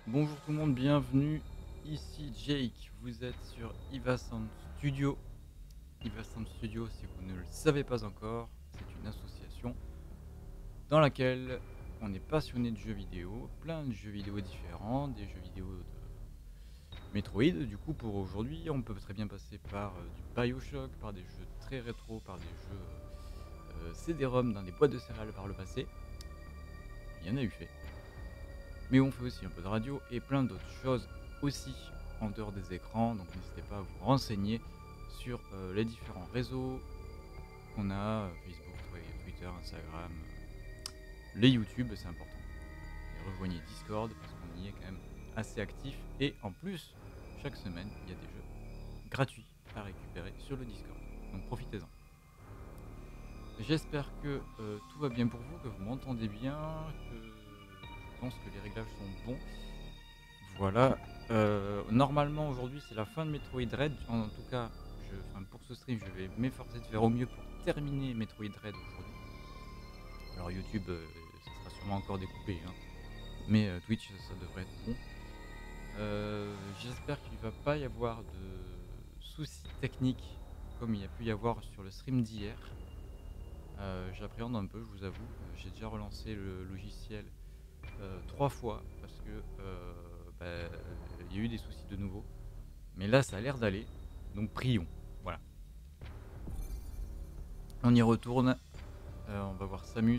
Bonjour tout le monde, bienvenue. Ici Jake, vous êtes sur Ivasound Studio. Ivasound Studio, si vous ne le savez pas encore, c'est une association dans laquelle on est passionné de jeux vidéo, plein de jeux vidéo différents, des jeux vidéo de Metroid. Du coup, pour aujourd'hui, on peut très bien passer par du Bioshock, par des jeux très rétro, par des jeux CD-ROM dans des boîtes de céréales par le passé. Il y en a eu fait. Mais on fait aussi un peu de radio et plein d'autres choses aussi en dehors des écrans. Donc n'hésitez pas à vous renseigner sur les différents réseaux qu'on a, Facebook, Twitter, Instagram, les YouTube, c'est important. Et rejoignez Discord parce qu'on y est quand même assez actif. Et en plus, chaque semaine, il y a des jeux gratuits à récupérer sur le Discord. Donc profitez-en. J'espère que tout va bien pour vous, que vous m'entendez bien, que je pense que les réglages sont bons. Voilà. Normalement aujourd'hui c'est la fin de Metroid Dread. En tout cas, pour ce stream, je vais m'efforcer de faire au mieux pour terminer Metroid Dread aujourd'hui. Alors YouTube, ça sera sûrement encore découpé, hein. Mais Twitch, ça devrait être bon. J'espère qu'il ne va pas y avoir de soucis techniques comme il y a pu y avoir sur le stream d'hier. J'appréhende un peu, je vous avoue. J'ai déjà relancé le logiciel 3 fois parce que il y a eu des soucis de nouveau. Mais là, ça a l'air d'aller. Donc prions. Voilà. On y retourne. On va voir Samus.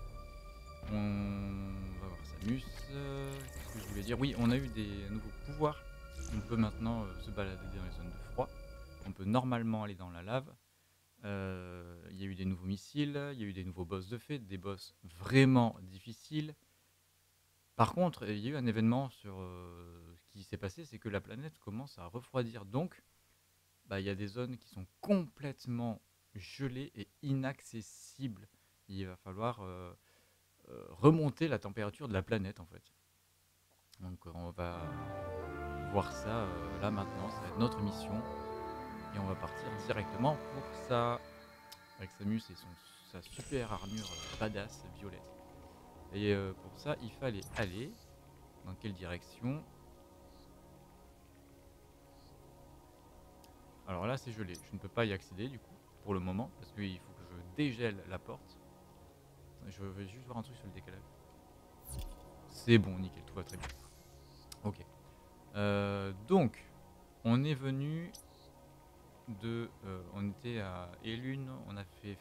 On va voir Samus. Qu'est-ce que je voulais dire? Oui, on a eu des nouveaux pouvoirs. On peut maintenant se balader dans les zones de froid. On peut normalement aller dans la lave. Il y a eu des nouveaux missiles. Il y a eu des nouveaux boss de fée. Des boss vraiment difficiles. Par contre, il y a eu un événement sur ce qui s'est passé, c'est que la planète commence à refroidir. Donc, il y a des zones qui sont complètement gelées et inaccessibles. Il va falloir remonter la température de la planète en fait. Donc on va voir ça là maintenant, ça va être notre mission. Et on va partir directement pour ça. Avec Samus et sa super armure badass violette. Et pour ça, il fallait aller dans quelle direction? Alors là, c'est gelé. Je ne peux pas y accéder du coup, pour le moment, parce qu'il faut que je dégèle la porte. Je vais juste voir un truc sur le décalage. C'est bon, nickel, tout va très bien. Ok. Donc, on est venu de... on était à Elune, on a fait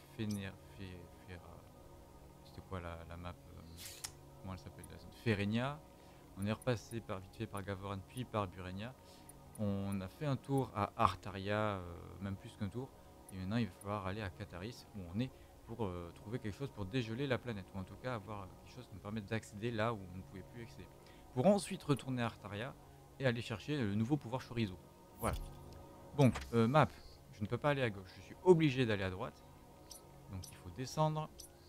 c'était quoi la map comment elle s'appelle la zone Ferenia. On est repassé vite fait par Gavoran, puis par Burenia. On a fait un tour à Artaria, même plus qu'un tour. Et maintenant, il va falloir aller à Kataris, où on est pour trouver quelque chose pour dégeler la planète. Ou en tout cas, avoir quelque chose qui nous permette d'accéder là où on ne pouvait plus accéder. Pour ensuite retourner à Artaria et aller chercher le nouveau pouvoir Chorizo. Voilà. Donc, map. Je ne peux pas aller à gauche. Je suis obligé d'aller à droite. Donc, il faut descendre.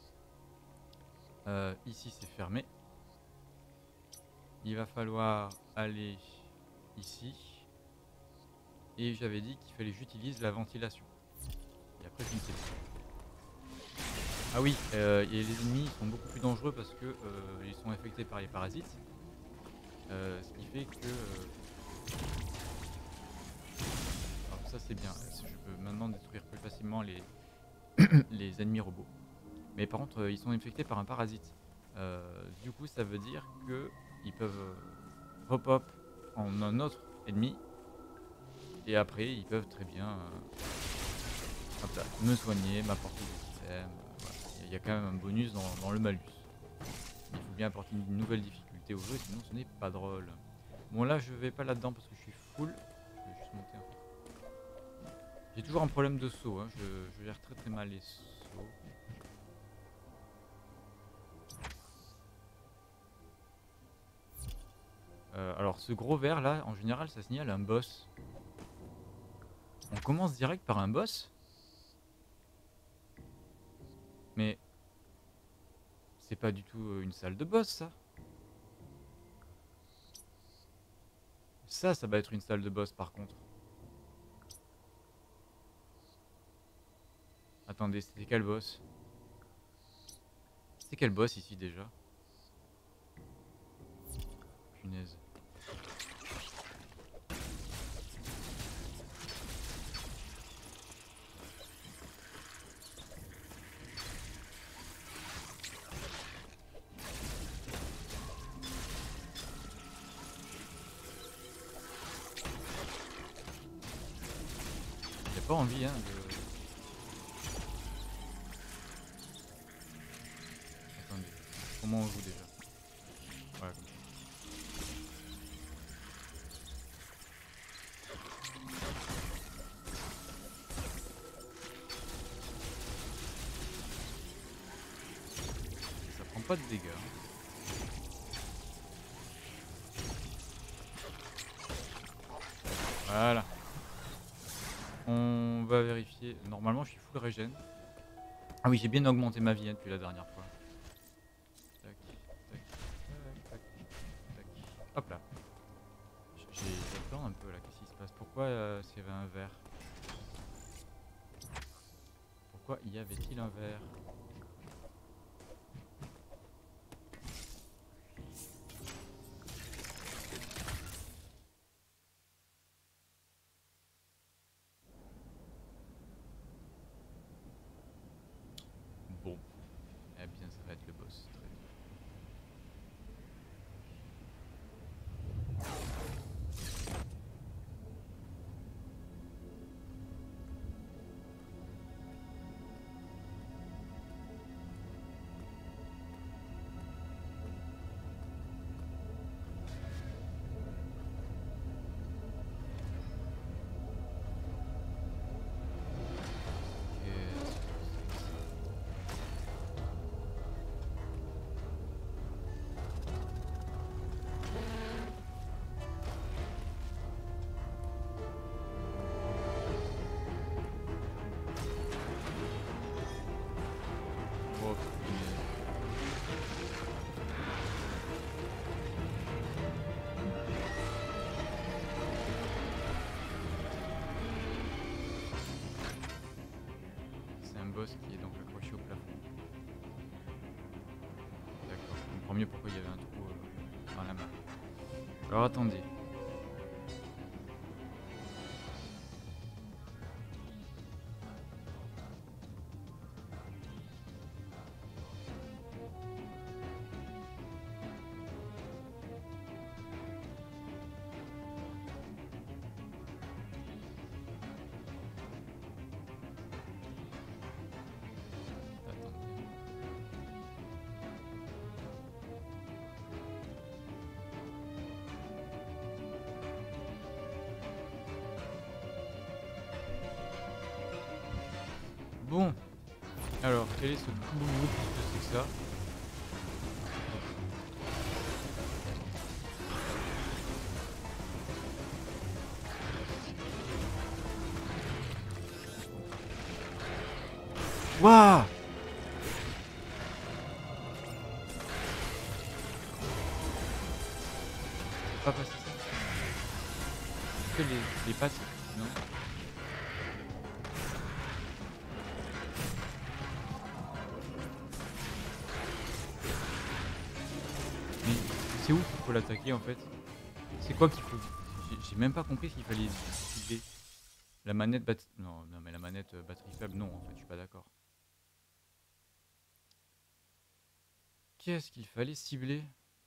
Ici, c'est fermé. Il va falloir aller ici. Et j'avais dit qu'il fallait que j'utilise la ventilation. Et après, je ne sais plus. Ah oui, et les ennemis sont beaucoup plus dangereux parce que ils sont infectés par les parasites. Ce qui fait que... alors ça c'est bien, je peux maintenant détruire plus facilement les, les ennemis robots. Mais par contre, ils sont infectés par un parasite. Du coup, ça veut dire que ils peuvent repop en un autre ennemi. Et après, ils peuvent très bien hop là, me soigner, m'apporter des items. Voilà. Il y a quand même un bonus dans le malus. Il faut bien apporter une nouvelle difficulté au jeu, sinon ce n'est pas drôle. Bon là, je vais pas là-dedans parce que je suis full. Je vais juste monter un peu. J'ai toujours un problème de saut, hein. Je gère très très mal les sauts. Alors ce gros vert là, en général, ça signale un boss. On commence direct par un boss. Mais c'est pas du tout une salle de boss ça. Ça va être une salle de boss par contre. Attendez, c'était quel boss? C'était quel boss ici déjà? Punaise. pas envie, hein, de... Attendez, comment on joue déjà? Voilà, comme ça. Ça prend pas de dégâts. Voilà. On va vérifier. Normalement, je suis full régène. Ah oui, j'ai bien augmenté ma vie hein, depuis la dernière fois. Tac, tac, tac, tac, tac. Hop là. J'ai peur un peu là. Qu'est-ce qui se passe? Pourquoi s'il y avait un verre? Pourquoi y avait-il un verre? Bon. Eh bien, ça va être le boss. Très bien. Oh, punaise. C'est un boss qui est donc accroché au plafond. D'accord, je comprends mieux pourquoi il y avait un trou dans la map. Alors attendez. Attendez. Bon, alors quel est ce boulot? Qu'est-ce que c'est que ça? Waouh! Pas passé ça. Est-ce que les pattes, non? Mais c'est où qu'il faut l'attaquer en fait? C'est quoi qu'il faut? J'ai même pas compris ce qu'il fallait cibler. La manette non, non mais la manette batterie faible, non en fait, je suis pas d'accord. Qu'est-ce qu'il fallait cibler?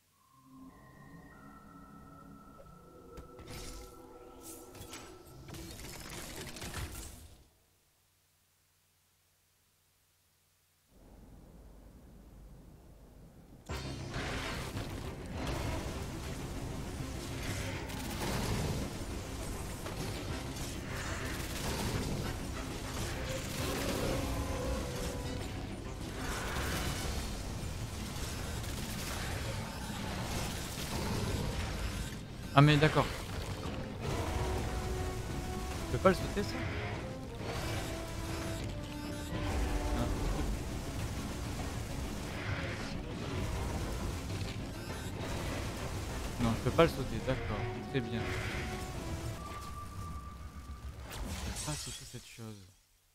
Ah mais d'accord. Je peux pas le sauter ça? Ah. Non, je peux pas le sauter, d'accord. Très bien. Je peux pas sauter cette chose.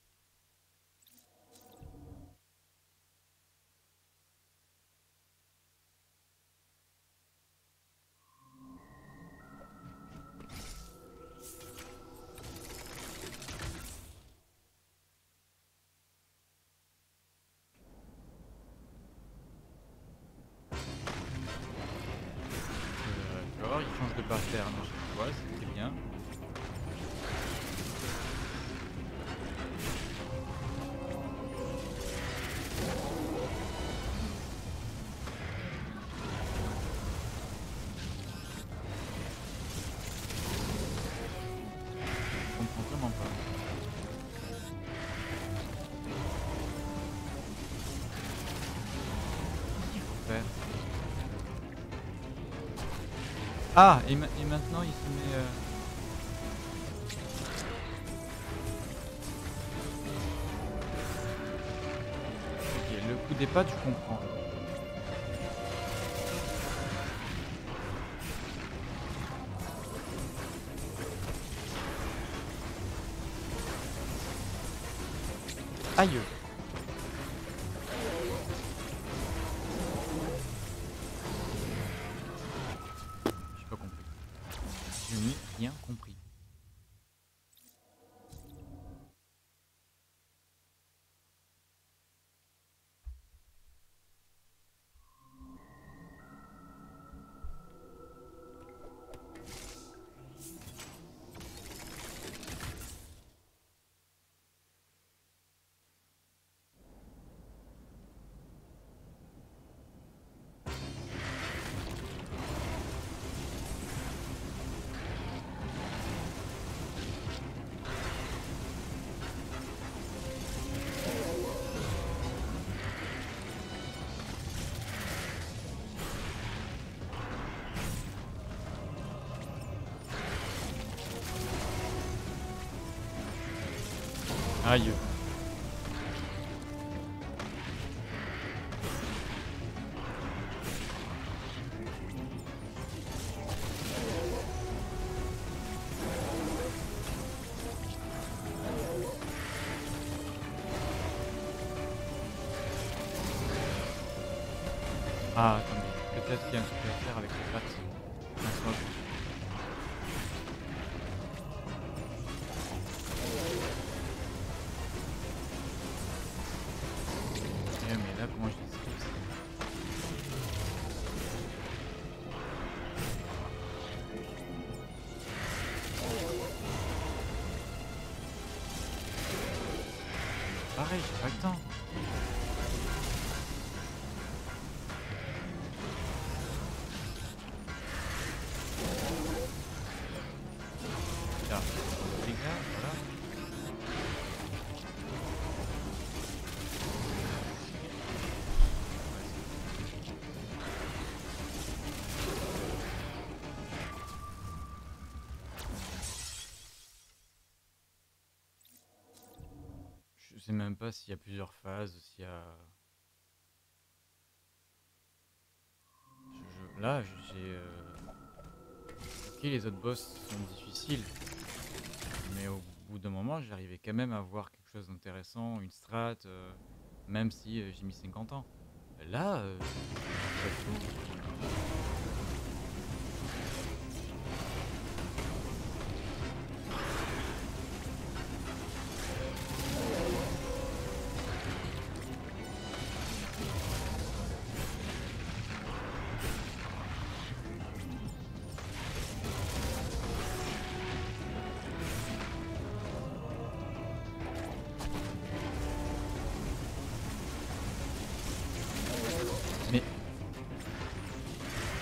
D'accord, il change de pattern à chaque fois, c'est très bien. Ah, et maintenant il se met... Ok, le coup d'épée, tu comprends. Aïe! J'ai pas compris. Je n'ai rien compris. Aïe! Ah, attendez, peut-être qu'il y a un truc à faire avec les pattes. Mince, mais là, comment je l'esquive ça? Pareil, j'ai pas le temps. Là, les gars, voilà. Je sais même pas s'il y a plusieurs phases, s'il y a... Là, j'ai... Ok, les autres boss sont difficiles, mais au bout d'un moment, j'arrivais quand même à voir quelque chose d'intéressant, une strat, même si j'ai mis 50 ans. Là, pas du tout. Mais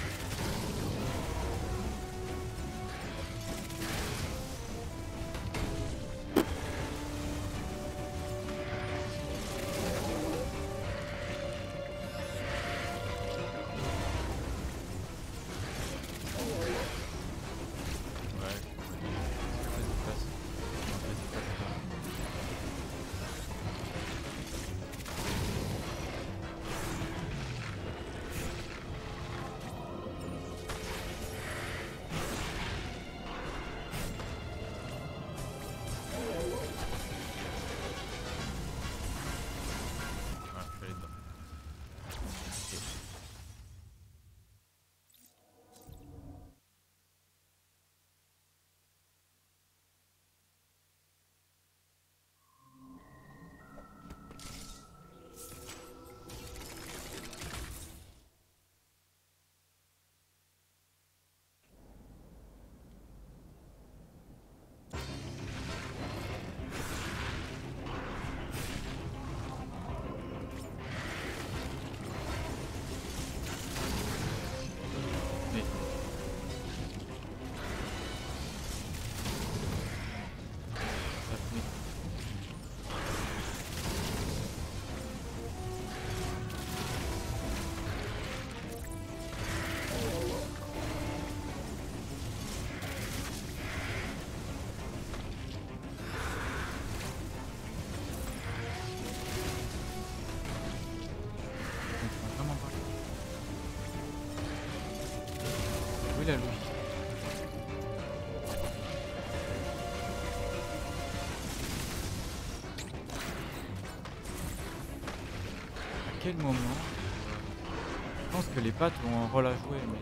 quel moment je pense que les pattes ont un rôle à jouer, mais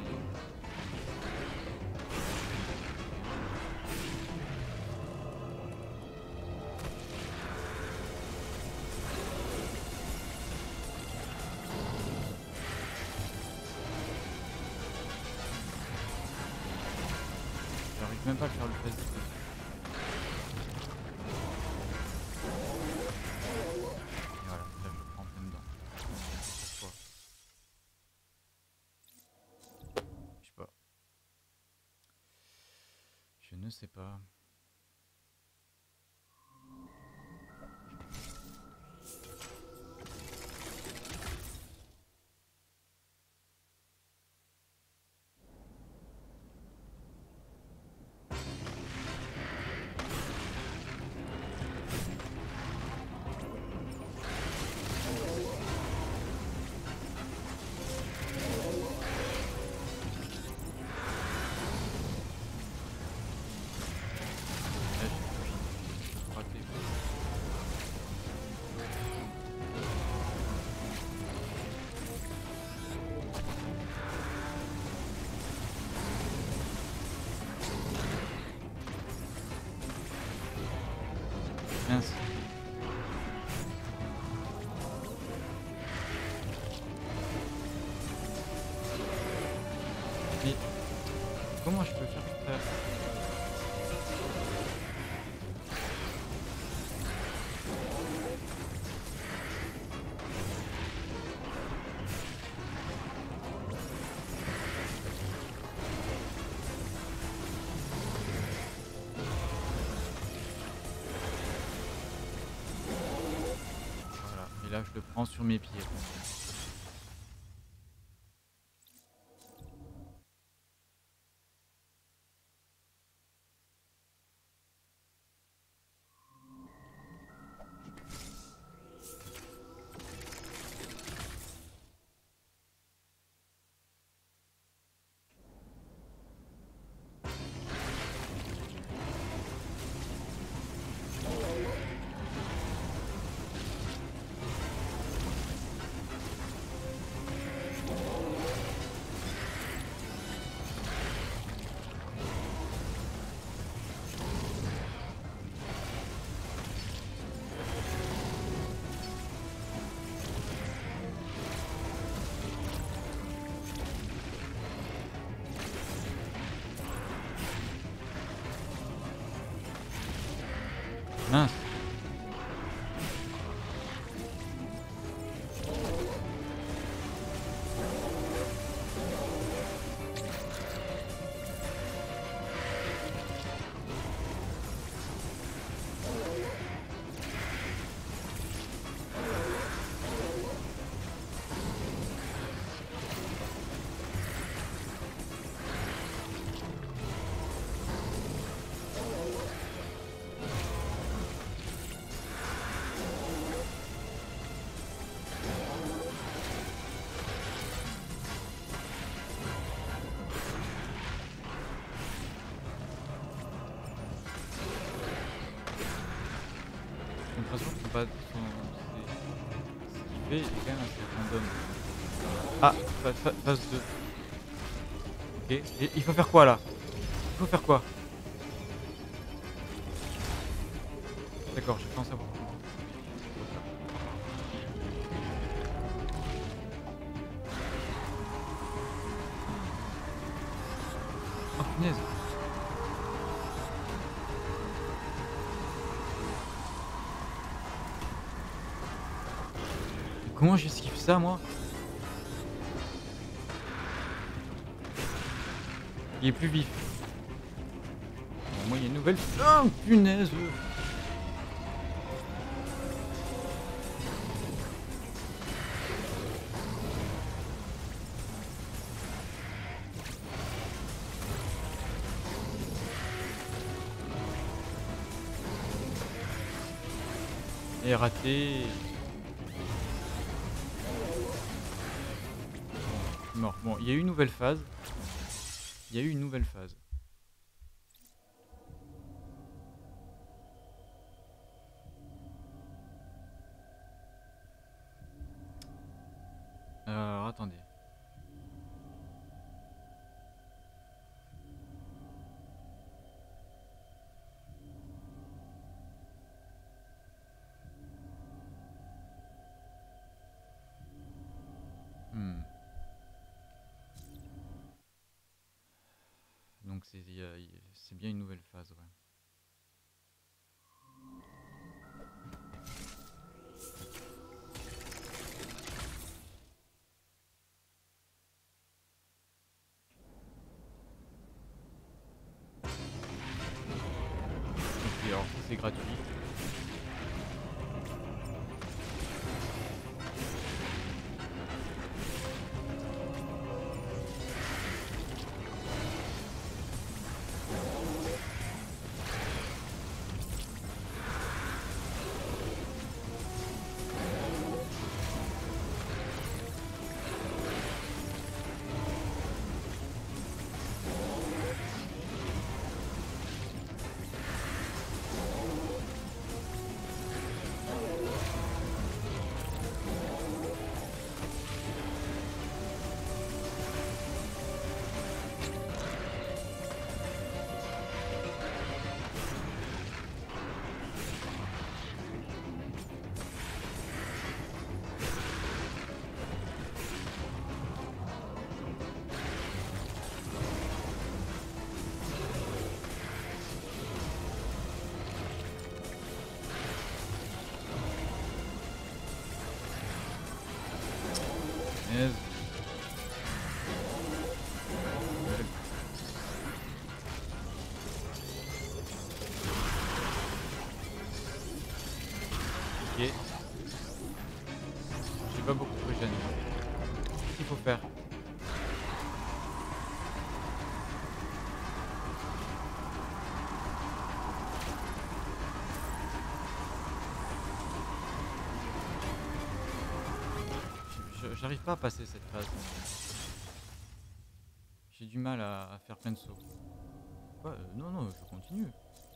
j'arrive même pas à faire le face dessus. Et voilà, là je le prends en plein dedans. Pourquoi? Je sais pas. Je ne sais pas. Là j'ai raté. Mince. Mais comment je peux faire ça? Voilà. Et là je le prends sur mes pieds. Mince. J'ai l'impression que ce qu'il fait est quand même assez random. Ah, phase 2. Ok. Et il faut faire quoi là? Il faut faire quoi? D'accord, j'ai pensé à beaucoup. Oh punaise! Comment j'esquive ça moi? Il est plus vif. Bon, moi il y a une nouvelle. Oh punaise! Et raté. Mort. Bon, il y a eu une nouvelle phase. Il y a eu une nouvelle phase. Donc c'est bien une nouvelle phase, ouais. Ok, alors ça c'est gratuit. Yes. Ok. J'ai pas beaucoup de régène. Qu'est-ce qu'il faut faire? J'arrive pas à passer cette phase. J'ai du mal à faire plein de sauts. Quoi? Non, non, je continue.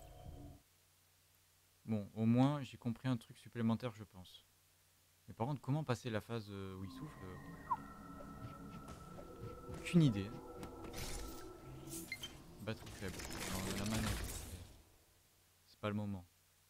Bon, au moins j'ai compris un truc supplémentaire, je pense. Mais par contre, comment passer la phase où il souffle? Aucune idée. Batterie faible. Non, la manette. C'est pas le moment.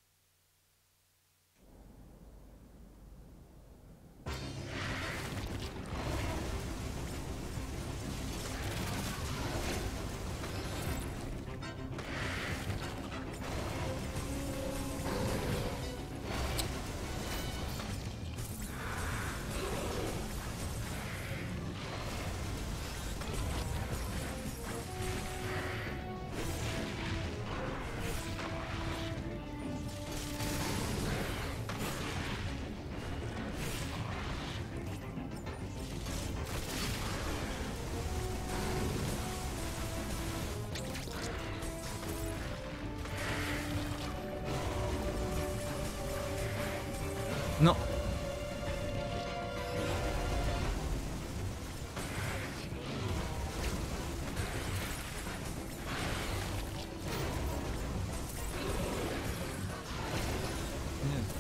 Non. Punaise.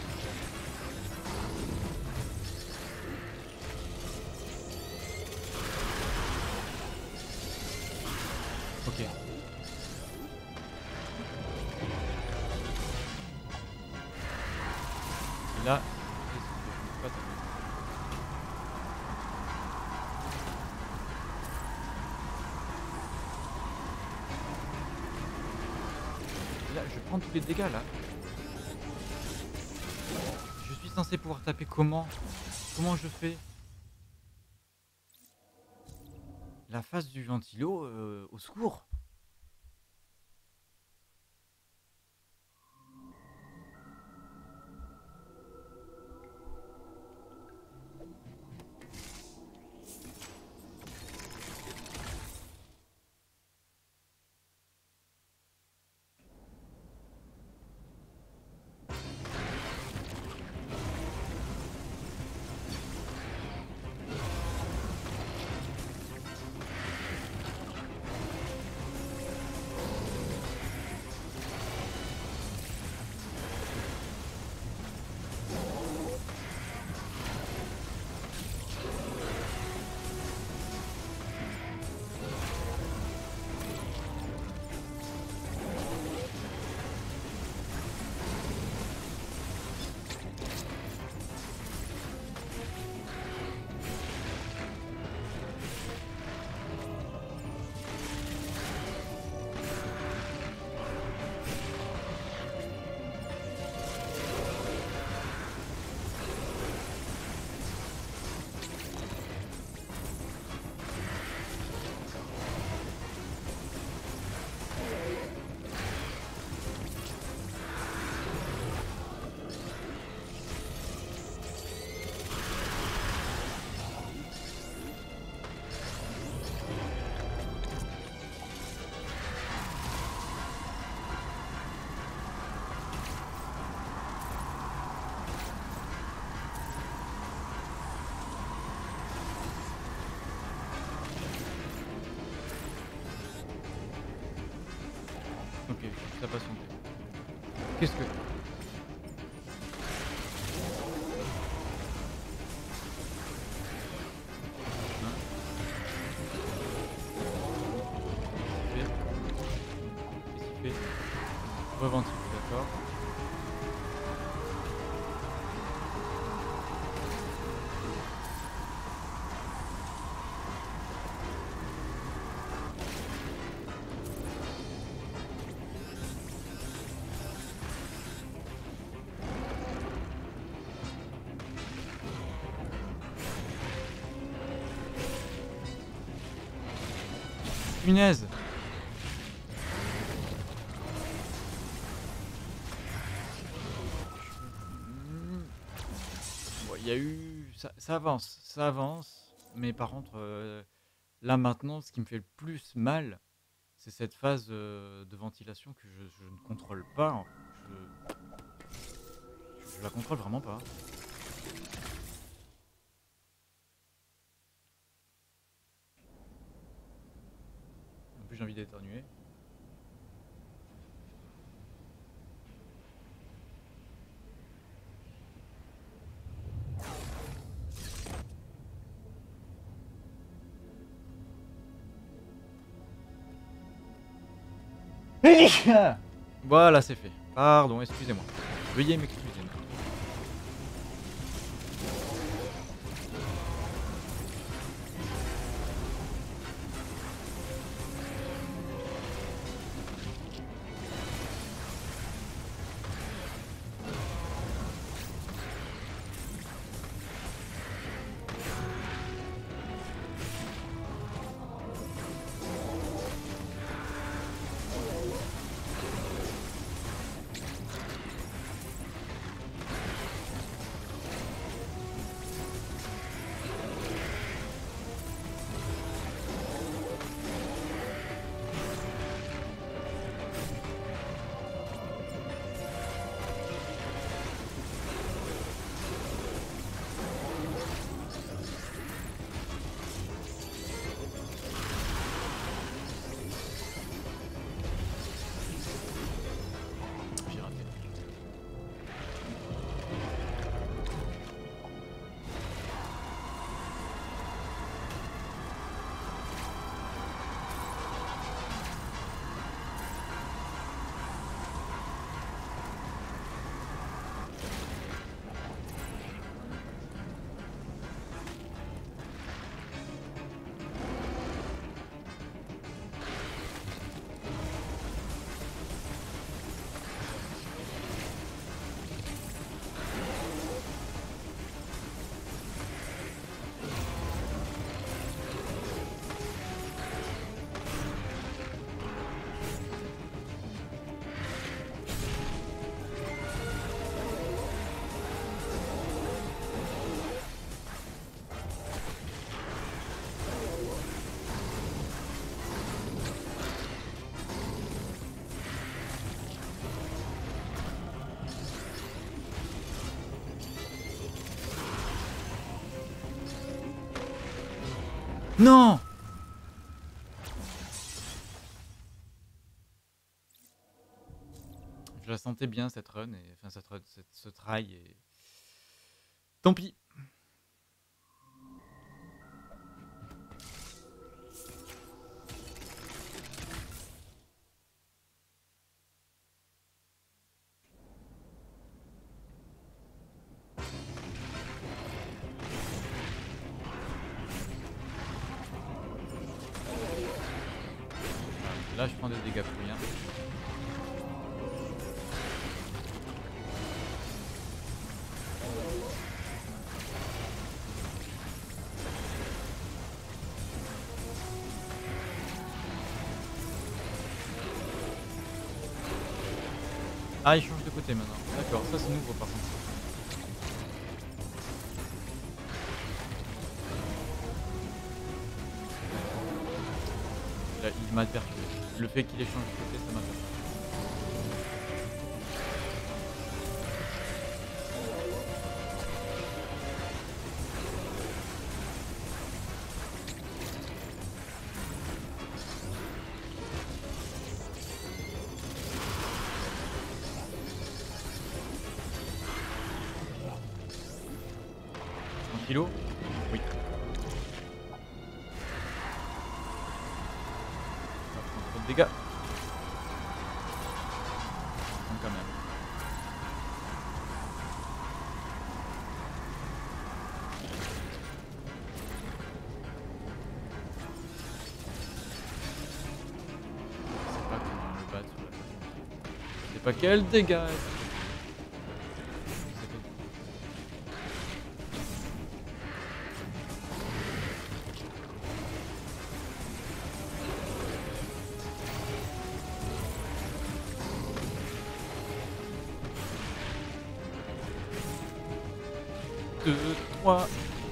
Ok. Et là, je peux pas taper. Et là, je prends tous les dégâts là. Je suis censé pouvoir taper comment? Comment je fais? La phase du ventilo, au secours! Ok, ça patienté. Qu'est-ce que... Hein? Qu'est-ce qu'il fait? Reventile, d'accord. Punaise! Bon, il y a eu... ça avance, mais par contre, là maintenant, ce qui me fait le plus mal, c'est cette phase de ventilation que je ne contrôle pas. Je la contrôle vraiment pas. En plus, j'ai envie d'éternuer. Voilà, c'est fait. Pardon, excusez-moi. Veuillez m'excuser. J'ai raté. Non! Je la sentais bien cette run, et enfin cette run, ce try, et tant pis. Là, je prends des dégâts pour rien. Ah, il change de côté maintenant. D'accord, ça c'est nouveau par contre. Là, il m'a perturbé. Le fait qu'il ait changé de côté, ça m'a perturbé. kilos. Oui. Ça prend trop de dégâts. Quand même. Je sais pas comment le battre sur la façon. Je sais pas quel dégâts. Je sais pas. 2, 3.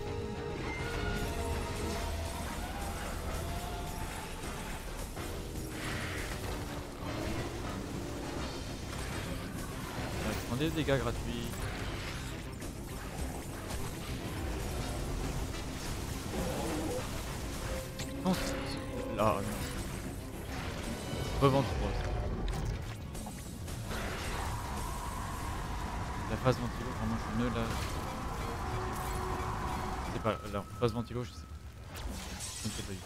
Je prends des dégâts gratuits. Non, là, non. Revente rose. La phase ventilo, vraiment, je ne la. C'est pas la phase ventilo, je sais pas. Je ne sais pas du tout.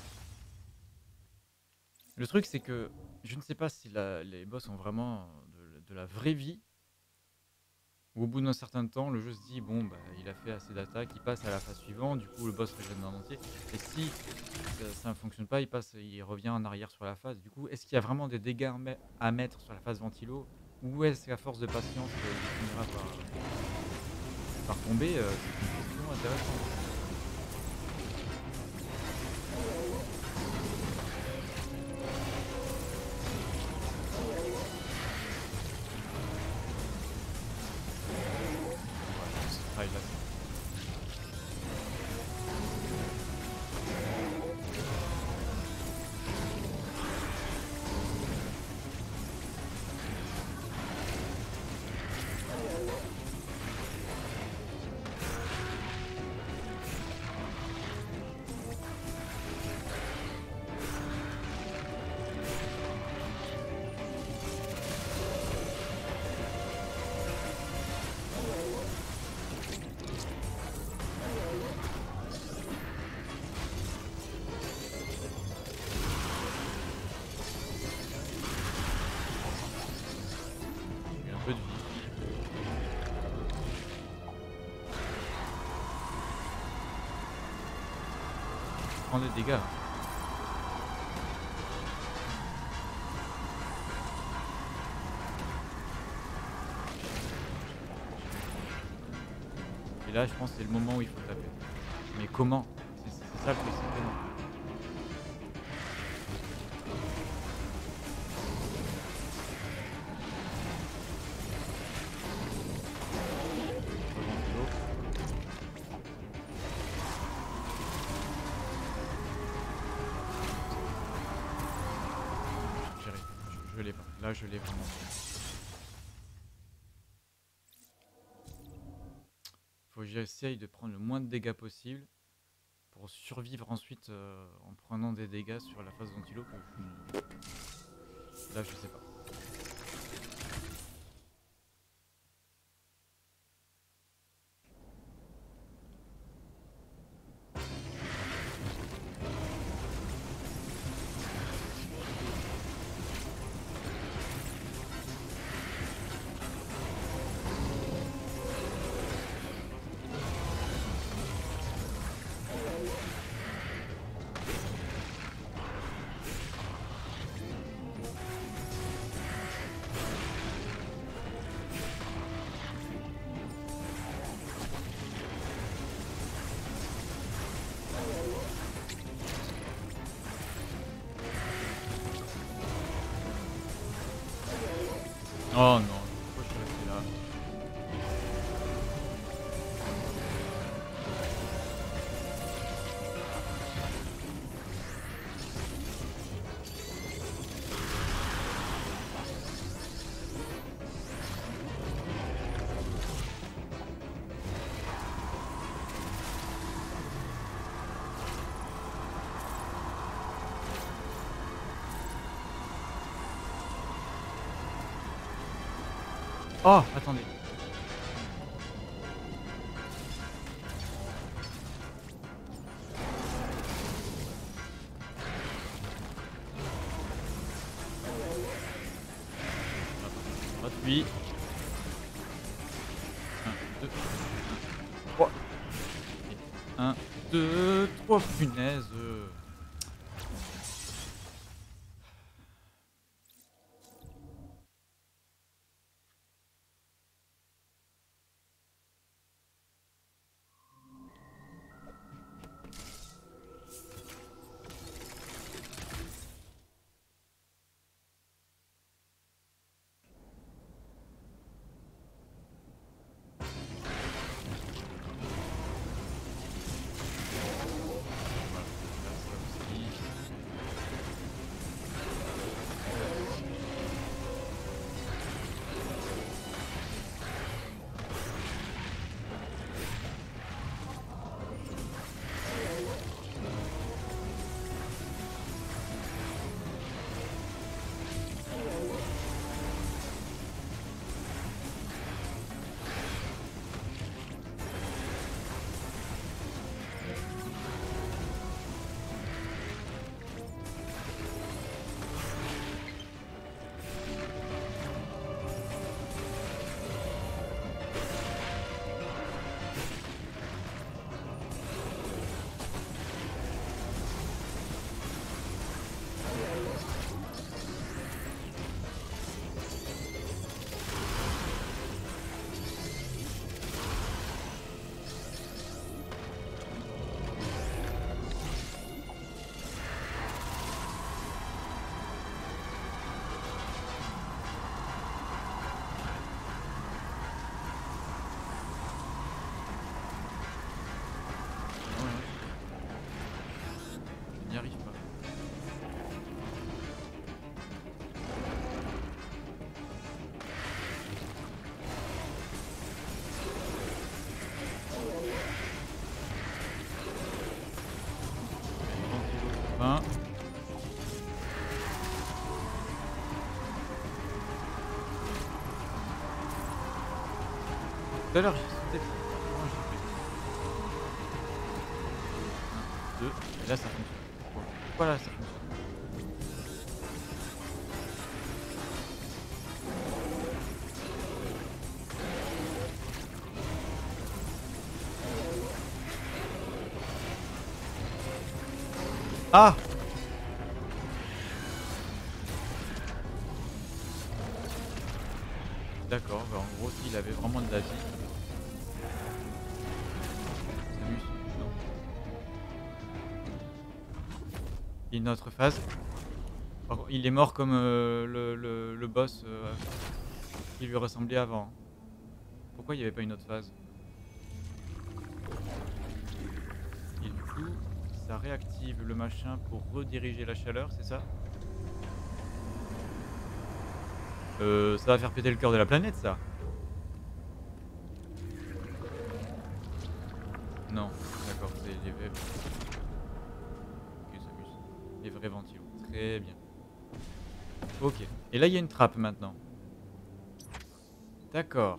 Le truc, c'est que je ne sais pas si les boss ont vraiment de la vraie vie. Ou au bout d'un certain temps, le jeu se dit bon, bah, il a fait assez d'attaques, il passe à la phase suivante, du coup le boss régène en entier. Et si ça ne fonctionne pas, il revient en arrière sur la phase. Du coup, est-ce qu'il y a vraiment des dégâts à mettre sur la phase ventilo? Ou est-ce qu'à force de patience, il finira par tomber? C'est une question intéressante. Ouais, ce trail là, il y a un peu de vie. Je prends des dégâts. Et là, je pense que c'est le moment où il faut taper. Mais comment? C'est ça le truc, c'est comment? Reventilo. J'y arrive. Je l'ai pas. Là, je l'ai vraiment. Faut que j'essaye de prendre le moins de dégâts possible pour survivre ensuite en prenant des dégâts sur la phase ventilo que là, je sais pas. Oh non, pourquoi je suis resté là? Oh, attendez. fuit. 1, 2, 3. 1, 2, 3, punaise. Je n'y arrive pas. Enfin. Tout à l'heure, j'ai sauté. Comment j'ai fait? 1, 2, et là ça fonctionne. Pourquoi là ça fonctionne? Ah! D'accord, bah en gros s'il avait vraiment de la vie. Samus, non. Et une autre phase. Par contre, il est mort comme le boss qui lui ressemblait avant. Pourquoi il n'y avait pas une autre phase? Et du coup, ça réactive le machin pour rediriger la chaleur, c'est ça? Ça va faire péter le cœur de la planète, ça? Non, d'accord, c'est les vrais. Ok, Samus. Les vrais ventilos. Très bien. Ok. Et là, il y a une trappe maintenant. D'accord.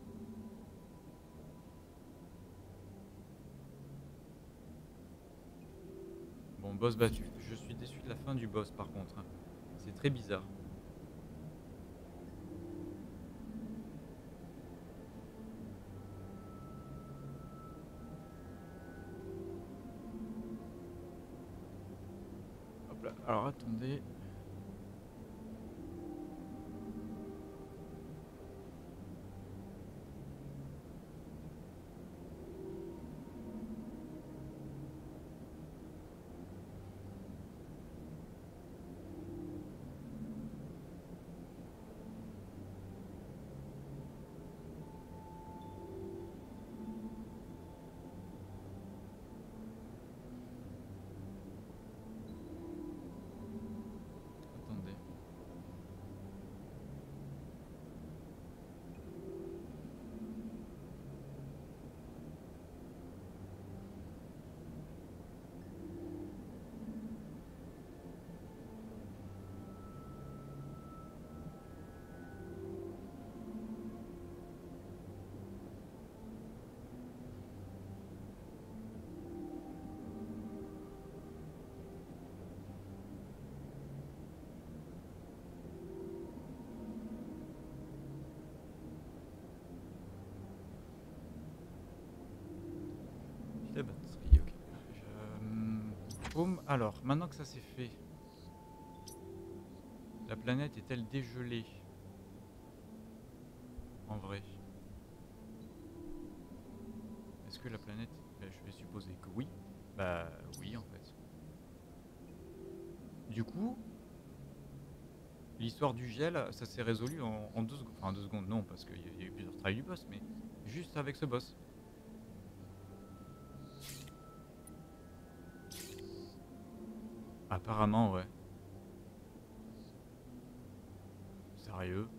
Bon, boss battu. Je suis déçu de la fin du boss, par contre, hein. C'est très bizarre. Hop là. Alors, attendez. paume. Alors, maintenant que ça c'est fait, la planète est-elle dégelée? En vrai. Est-ce que la planète... Ben, je vais supposer que oui. Bah oui en fait. Du coup, l'histoire du gel, ça s'est résolu en 2 secondes. Enfin 2 secondes non, parce qu'il y a eu plusieurs travails du boss, mais juste avec ce boss. Apparemment ouais. Sérieux?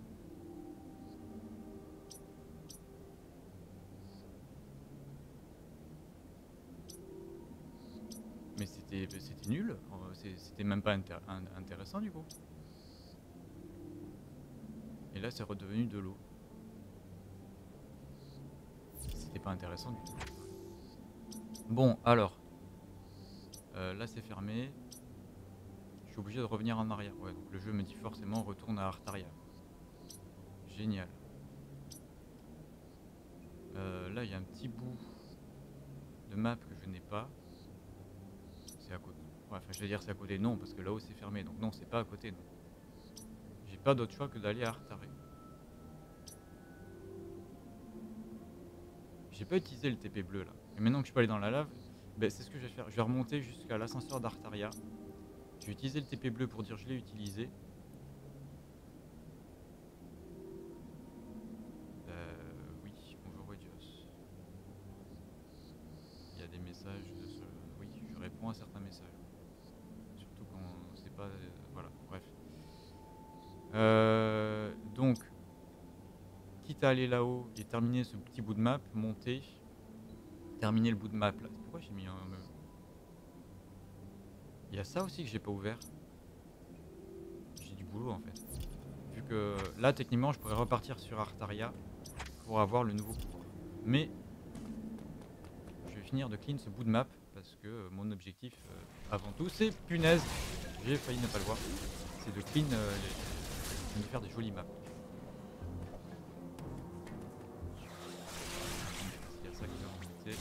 Mais c'était nul, c'était même pas intéressant du coup. Et là c'est redevenu de l'eau. C'était pas intéressant du tout. Bon alors, là c'est fermé. Je suis obligé de revenir en arrière. Ouais, donc le jeu me dit forcément retourne à Artaria. Génial. Là il y a un petit bout de map que je n'ai pas. C'est à côté. Ouais, enfin je vais dire c'est à côté, non, parce que là-haut c'est fermé. Donc non, c'est pas à côté, non. J'ai pas d'autre choix que d'aller à Artaria. J'ai pas utilisé le TP bleu là. Et maintenant que je peux aller dans la lave, ben, c'est ce que je vais faire. Je vais remonter jusqu'à l'ascenseur d'Artaria. Je vais utiliser le TP bleu pour dire je l'ai utilisé. Oui, bonjour Wedgeos. Il y a des messages de ce... Oui, je réponds à certains messages. Surtout quand c'est pas... voilà, bref. Donc, quitte à aller là-haut et terminer ce petit bout de map, monter, terminer le bout de map là. Pourquoi j'ai mis un... Il y a ça aussi que j'ai pas ouvert. J'ai du boulot en fait. Vu que là techniquement je pourrais repartir sur Artaria pour avoir le nouveau pouvoir. Mais je vais finir de clean ce bout de map parce que mon objectif avant tout c'est punaise. J'ai failli ne pas le voir. C'est de clean de faire des jolies maps. Il y a ça qui va remonter.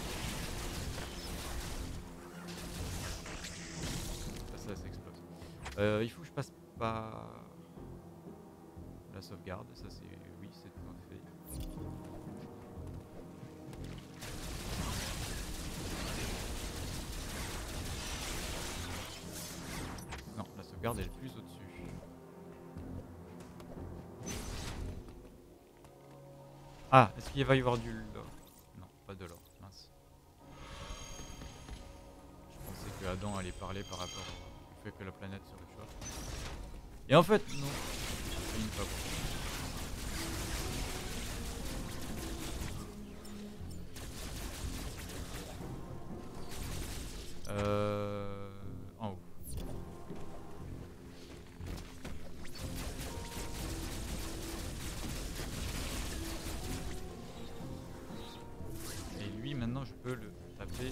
Ça s'explose. Il faut que je passe par la sauvegarde, ça c'est... oui, c'est tout fait. Non, la sauvegarde elle est plus au-dessus. Ah, est-ce qu'il va y avoir du lore? Non, pas de lore, mince. Je pensais que Adam allait parler par rapport au fait que la planète se réchauffe. Et en fait, non. J'ai failli ne pas voir. En haut. Et lui, maintenant, je peux le taper.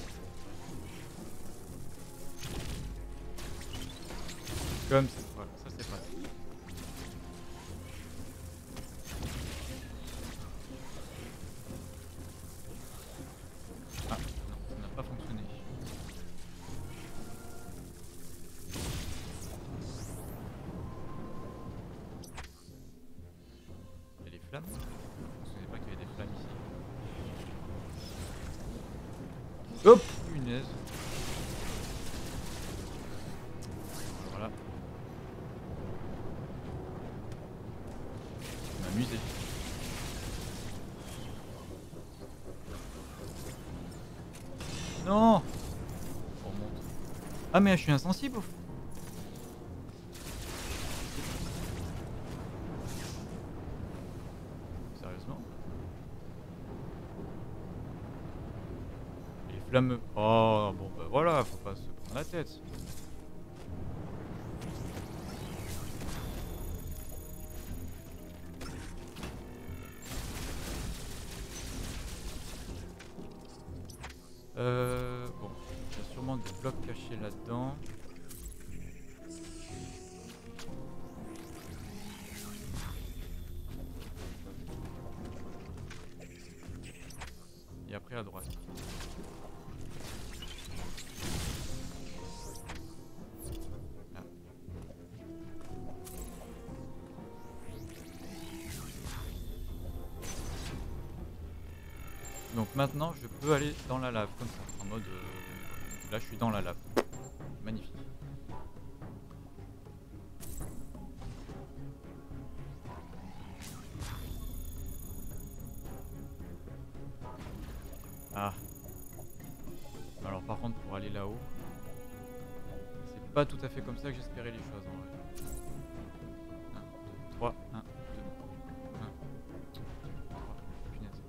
Comme ça. Voilà, ça c'est pratique. Ah, non, ça n'a pas fonctionné. Il y a les flammes. Je ne me souvenais pas qu'il y avait des flammes ici. Hop, punaise. Voilà. Je m'amusais. Non. On remonte. Ah mais je suis insensible au fond. Sérieusement? Les flammes... Oh bon bah voilà, faut pas se prendre la tête. Bon, il y a sûrement des blocs cachés là-dedans. Et après à droite. Donc maintenant, je peux aller dans la lave, comme ça, en mode... là, je suis dans la lave. Magnifique. Ah. Alors par contre, pour aller là-haut, c'est pas tout à fait comme ça que j'espérais les choses en vrai. 1, 2, 3, 1, 2, 1, 2, 3, punaise.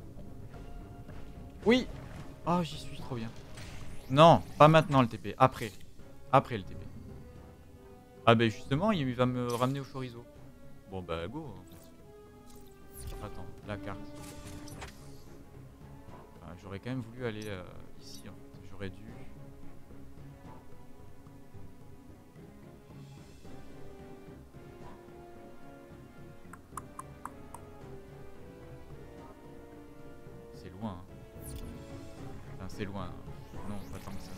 Oui. Oh, j'y suis trop bien. Non, pas maintenant le TP, après. Après le TP. Ah ben justement, il va me ramener au chorizo. Bon bah go. Attends, la carte. Ah, j'aurais quand même voulu aller ici en fait. J'aurais dû... C'est loin. Hein. Enfin c'est loin. Non, pas tant que ça.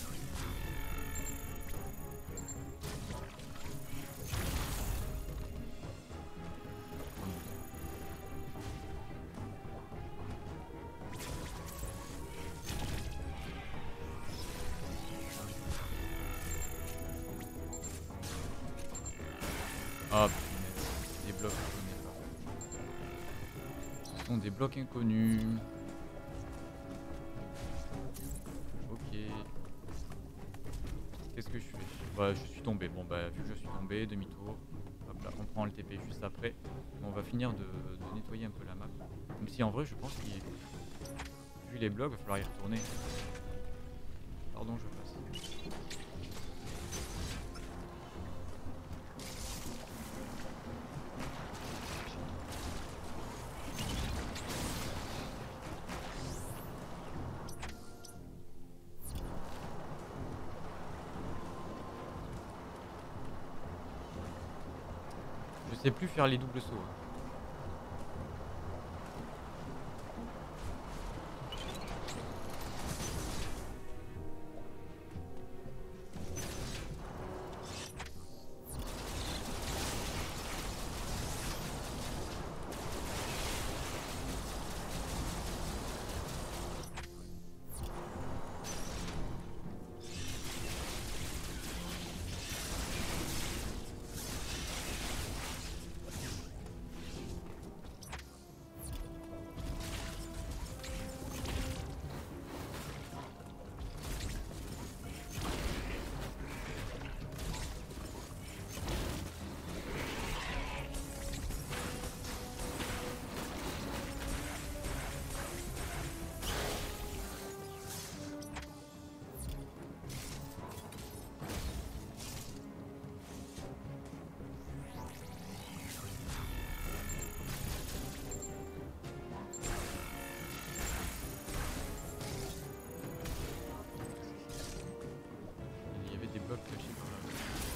Oh punaise, des blocs inconnus. Ce sont des blocs inconnus. Ok. Qu'est-ce que je fais? Bah je suis tombé. Bon bah vu que je suis tombé, demi-tour. Hop là, on prend le TP juste après. On va finir de nettoyer un peu la map. Même si en vrai je pense qu'il... Vu les blocs, il va falloir y retourner. Pardon, je passe. Je sais plus faire les doubles sauts. Il y avait des blocs cachés par là.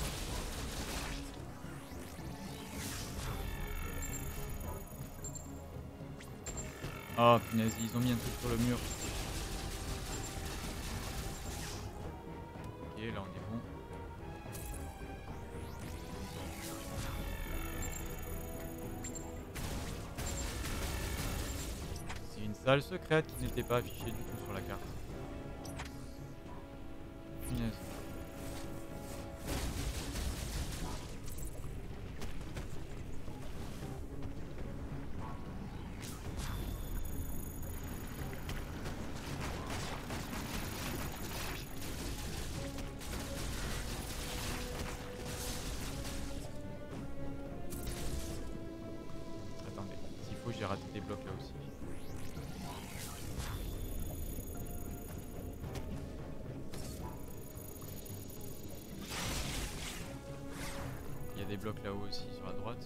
Oh punaise, ils ont mis un truc sur le mur. Ok, là on est bon. C'est une salle secrète qui n'était pas affichée du tout sur la carte. Punaise. Attendez, s'il faut j'ai raté des blocs là aussi. Il y a des blocs là-haut aussi sur la droite.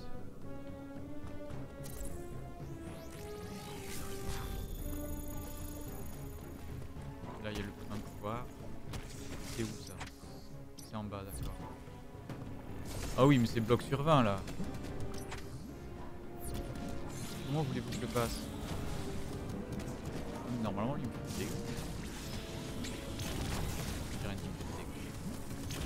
Là il y a le point de pouvoir. C'est où ça? C'est en bas, d'accord. Ah oui, mais c'est bloc sur 20 là. Comment voulez-vous que je le passe? Normalement, lui, il me fait des dégâts. Je dirais qu'il me fait des dégâts.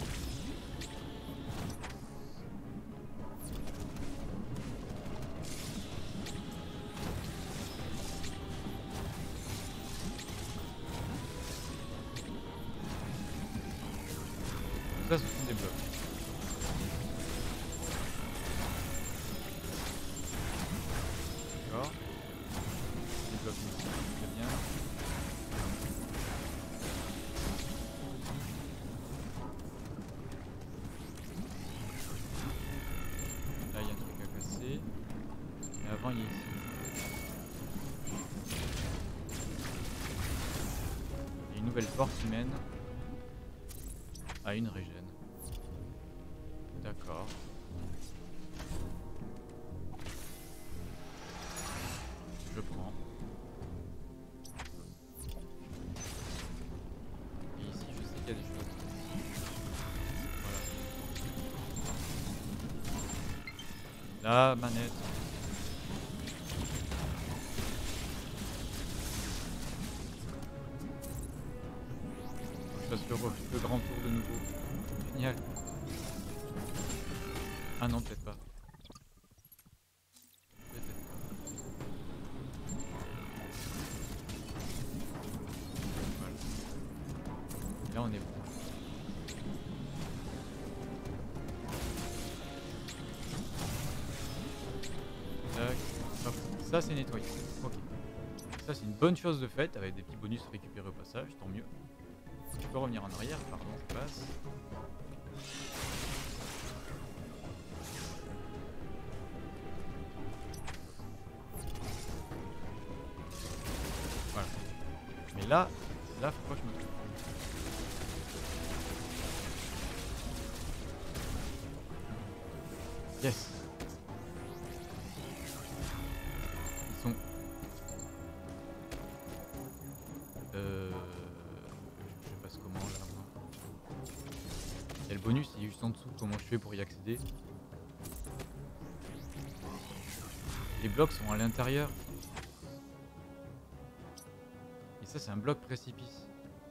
ça, ce sont des blocs. D'accord. Des blocs ici, très bien. Là, il y a un truc à casser. Mais avant, il y a ici. Il y a une nouvelle porte qui mène à une régène. D'accord. Je prends. Et ici, je sais qu'il y a des choses. Voilà. La manette. Je fasse le grand tour de nouveau. Génial. Ah non, peut-être pas. Voilà. Là, on est bon. Tac. Hop. Ça, c'est nettoyé. Ok. Ça, c'est une bonne chose de fait, avec des petits bonus récupérés au passage, tant mieux. Je peux revenir en arrière, pardon, je passe. Voilà. Mais là, faut pas que je me trompe. Yes. Ils sont... Je passe comment là, moi? Il y a le bonus, il est juste en dessous. Comment je fais pour y accéder? Les blocs sont à l'intérieur. Et ça, c'est un bloc précipice.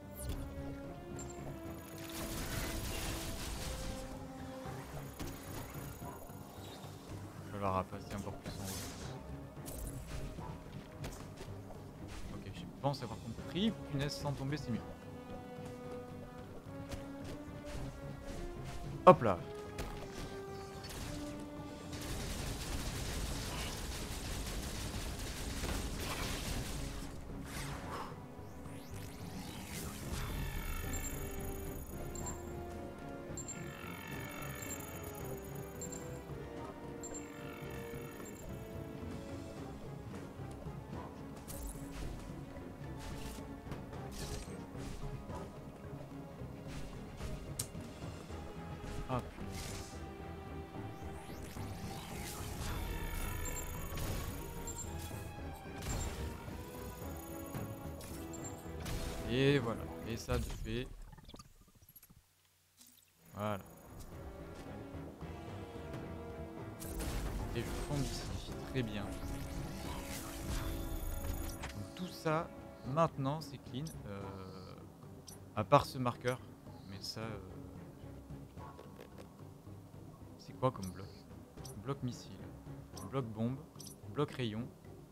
Il va falloir passer encore plus en haut. Ok, je pense avoir compris. Punaise, sans tomber, c'est mieux. Hop là. Hop. Et voilà. Et ça de fait. Voilà. Et je tombe ici. Très bien. Donc tout ça, maintenant, c'est clean. À part ce marqueur. Mais ça... c'est quoi comme bloc? Bloc missile. Bloc bombe. Bloc rayon.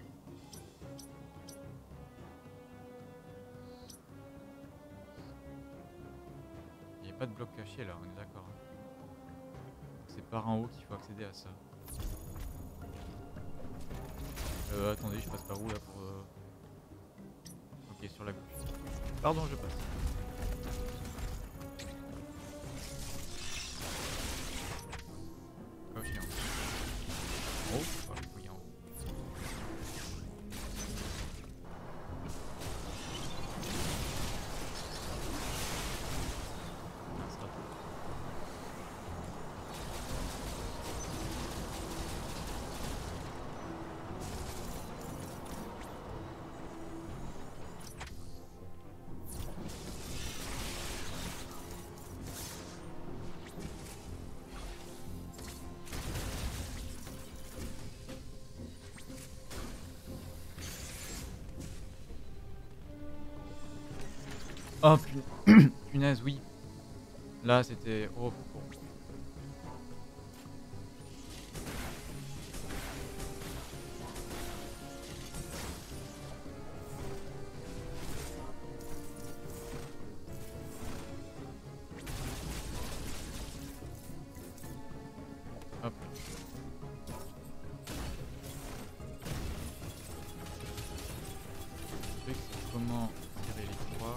Il n'y a pas de bloc caché là, on est d'accord. C'est par en haut qu'il faut accéder à ça. Attendez, je passe par où là pour... Ok, sur la gauche. Pardon, je passe. Gauche et en haut. En haut? Oui, en haut. Ça sera tout. Oh punaise, oui. Là, c'était... Oh, bon. comment tirer les croix.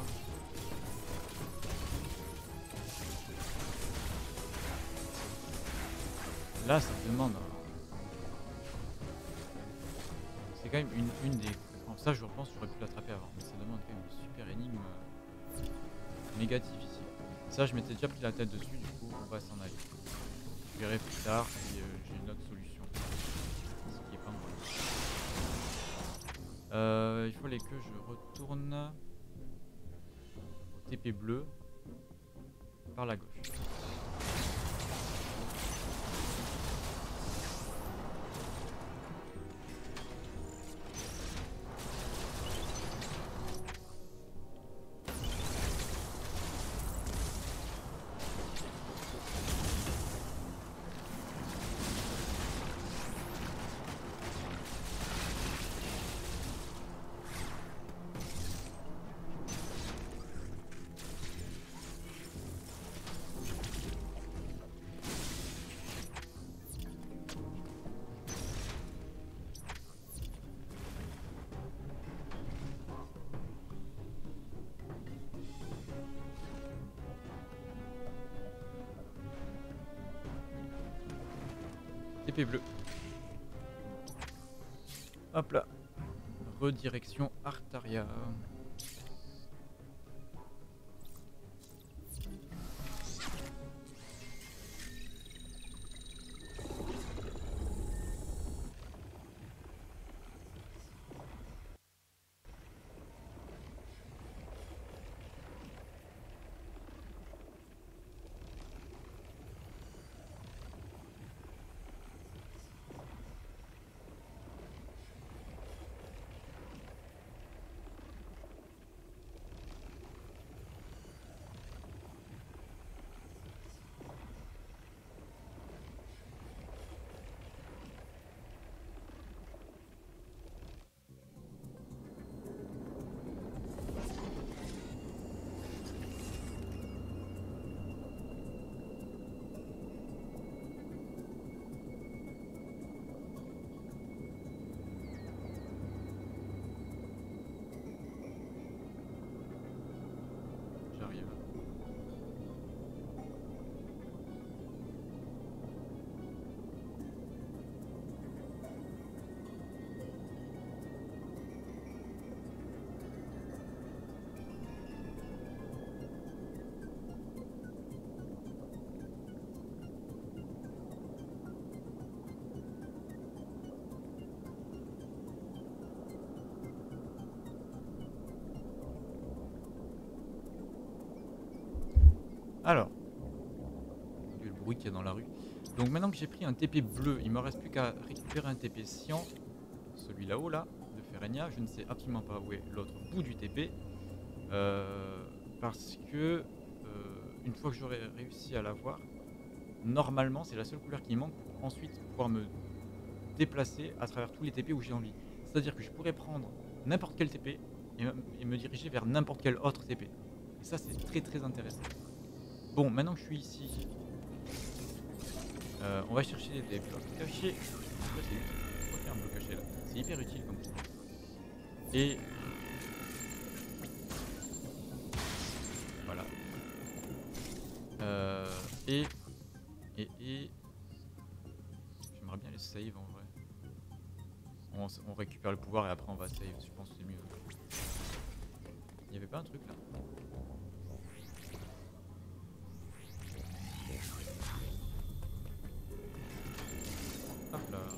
Là, ça demande. C'est quand même une des. Alors ça, je repense, j'aurais pu l'attraper avant, mais ça demande quand même une super énigme méga difficile. Ça, je m'étais déjà pris la tête dessus, du coup, on va s'en aller. Je verrai plus tard si j'ai une autre solution. Ce qui est pas mal. Il fallait que je retourne au TP bleu par la gauche. TP bleu. Hop là. Redirection Artaria. J'arrive. Alors, le bruit qu'il y a dans la rue. Donc maintenant que j'ai pris un TP bleu, il me reste plus qu'à récupérer un TP cyan, celui là-haut là, de Ferenia. Je ne sais absolument pas où est l'autre bout du TP, parce que une fois que j'aurai réussi à l'avoir, normalement c'est la seule couleur qui manque pour ensuite pouvoir me déplacer à travers tous les TP où j'ai envie. C'est-à-dire que je pourrais prendre n'importe quel TP et me diriger vers n'importe quel autre TP. Et ça c'est très très intéressant. Bon, maintenant que je suis ici, on va chercher des blocs cachés. Pourquoi c'est utile? Pourquoi il y a un bloc caché là? C'est hyper utile comme ça. Et voilà. Et j'aimerais bien les save en vrai. On récupère le pouvoir et après on va save. Je pense que c'est mieux. Il y avait pas un truc là? Hop là.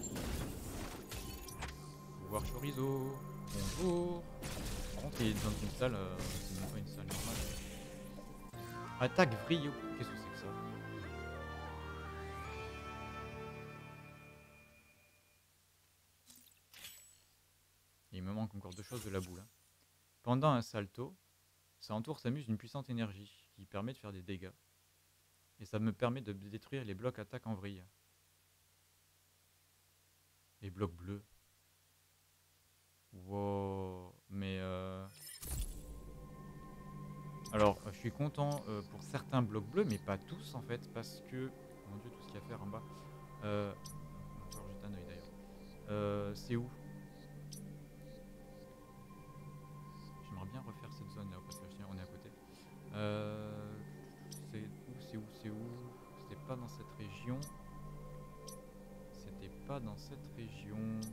Pouvoir chorizo. Bonjour. Par contre, il est dans une salle, c'est même pas une salle normale. Attaque Vrio. Qu'est-ce que c'est que ça? Il me manque encore deux choses de la boule. Hein. Pendant un salto, ça entoure s'amuse d'une puissante énergie qui permet de faire des dégâts. Et ça me permet de détruire les blocs attaque en vrille. Les blocs bleus. Wow. Mais alors, je suis content pour certains blocs bleus, mais pas tous en fait, parce que... Mon dieu, tout ce qu'il y a à faire en bas. Il va falloir jeter un oeil d'ailleurs. C'est où? J'aimerais bien pas dans cette région.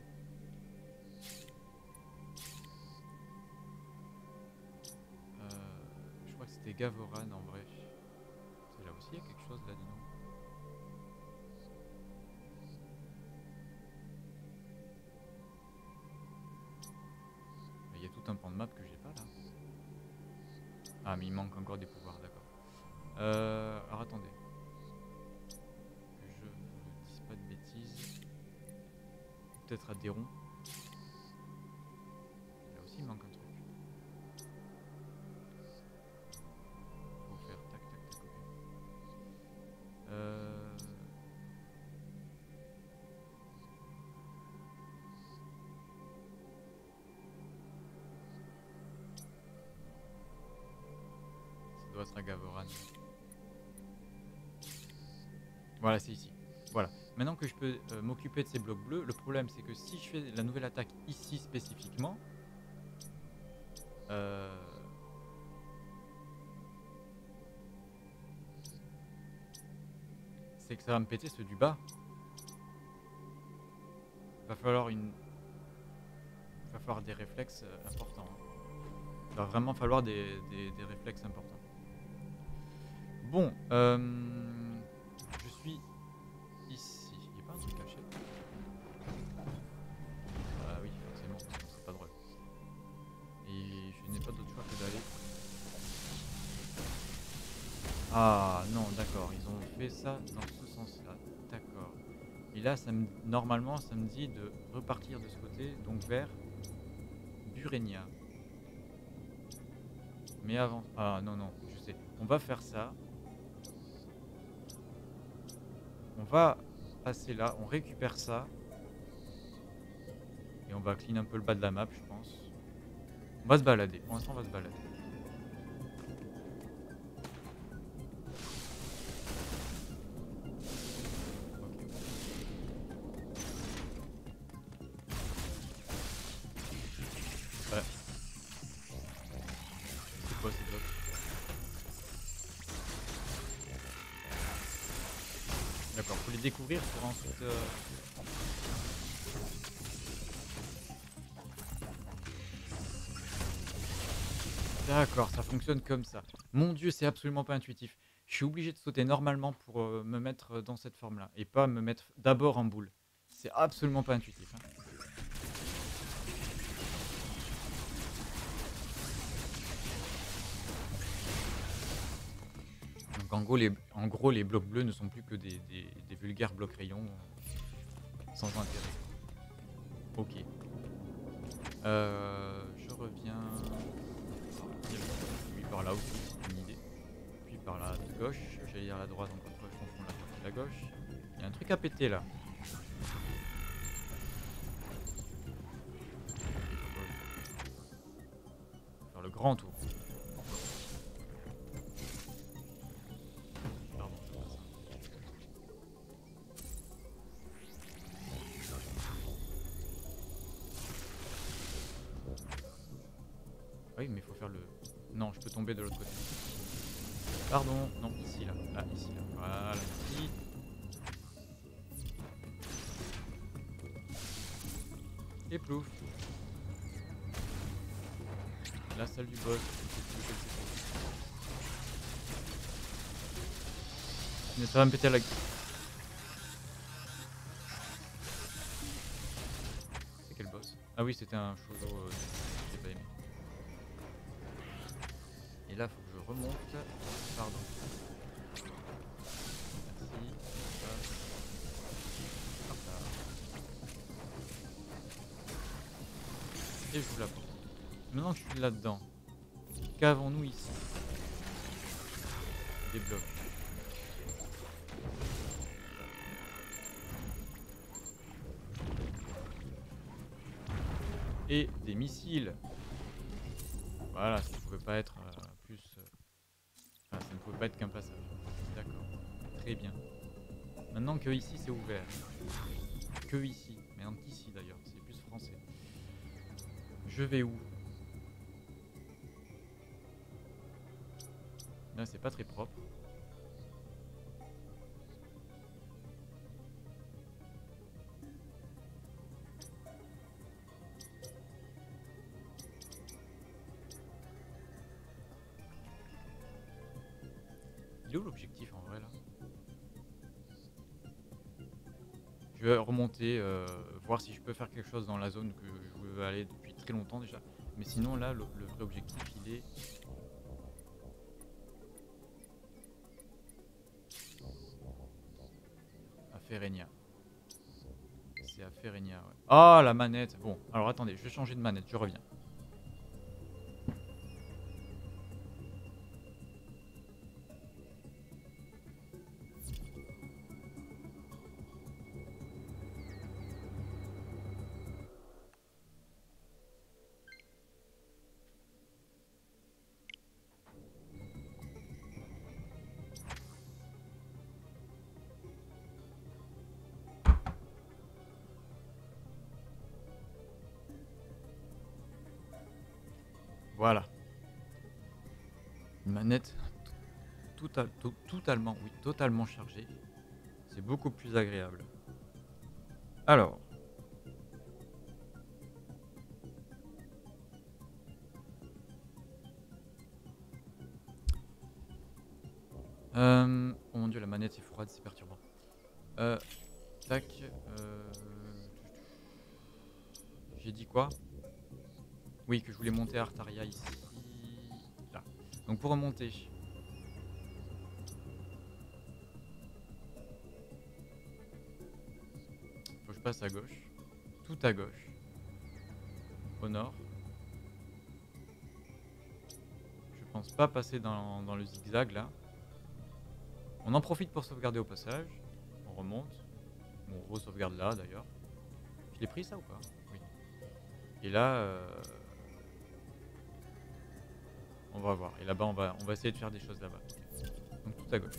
Je crois que c'était Gavoran en vrai. C'est là aussi, il y a quelque chose là, dis donc. Il y a tout un pan de map que j'ai pas là. Ah, mais il manque encore des pouvoirs, d'accord. Alors attendez. Que je vous dise pas de bêtises. Peut-être à Déron. Là aussi il manque un truc. Faut faire tac tac tac. Ok. Ça doit être à Gavoran. Voilà, c'est ici. Voilà. Maintenant que je peux m'occuper de ces blocs bleus, le problème c'est que si je fais la nouvelle attaque ici spécifiquement, c'est que ça va me péter ceux du bas. Va falloir des réflexes importants. Hein. Il va vraiment falloir des réflexes importants. Bon, je suis ici. Il n'y a pas un truc caché? Ah oui, forcément, c'est pas drôle. Et je n'ai pas d'autre choix que d'aller. Ah non, d'accord, ils ont fait ça dans ce sens-là. D'accord. Et là, normalement, ça me dit de repartir de ce côté, donc vers Burenia. Mais avant... Ah non, non, je sais. On va faire ça. On va passer là, on récupère ça. Et on va clean un peu le bas de la map, je pense. On va se balader. Pour l'instant, on va se balader. Ouais. C'est quoi ces blocs? D'accord, faut les découvrir pour ensuite... D'accord, ça fonctionne comme ça. Mon dieu, c'est absolument pas intuitif. Je suis obligé de sauter normalement pour me mettre dans cette forme-là. Et pas me mettre d'abord en boule. C'est absolument pas intuitif. Hein. Donc en gros, les blocs bleus ne sont plus que des vulgaires blocs rayons sans intérêt. Ok. Je reviens... Lui par là aussi, c'est une idée. Puis par là de gauche, j'allais dire la droite encore une fois, je confonds la droite et la gauche. Il y a un truc à péter là. Faire le grand tour. Pardon, c'est pas ça. Oui, mais il faut faire le... Non, je peux tomber de l'autre côté. Pardon, non, ici là. Là, ici là. Voilà, merci. Et plouf. La salle du boss. Mais ça va me péter la... C'est quel boss? Ah oui, c'était un Chozo que j'ai pas aimé. Et là, faut que je remonte. Pardon. Merci. Hop là. Et je vous la porte. Maintenant que je suis là-dedans, qu'avons-nous ici? Des blocs. Et des missiles. Voilà, ça ne pouvait pas être plus... Enfin, ça ne pouvait pas être qu'un passage. D'accord. Très bien. Maintenant que ici c'est ouvert. Que ici. Mais non, qu'ici d'ailleurs. C'est plus français. Je vais où? Là, c'est pas très propre. Il est où l'objectif en vrai là? Je vais remonter, voir si je peux faire quelque chose dans la zone que je veux aller depuis très longtemps déjà. Mais sinon là, le vrai objectif il est à Ferenia. C'est à Ferenia, ouais. Ah la manette! Bon, alors attendez, je vais changer de manette, je reviens. Voilà. Une manette totalement, oui, totalement chargée. C'est beaucoup plus agréable. Alors, oh mon dieu, la manette est froide, c'est perturbant. Tac. J'ai dit quoi? Oui, que je voulais monter à Artaria ici. Là. Donc pour remonter. Faut que je passe à gauche. Tout à gauche. Au nord. Je pense pas passer dans le zigzag là. On en profite pour sauvegarder au passage. On remonte. On re-sauvegarde là d'ailleurs. Je l'ai pris ça ou pas? Oui. Et là, on va voir. Et là-bas, on va essayer de faire des choses là-bas. Donc tout à gauche.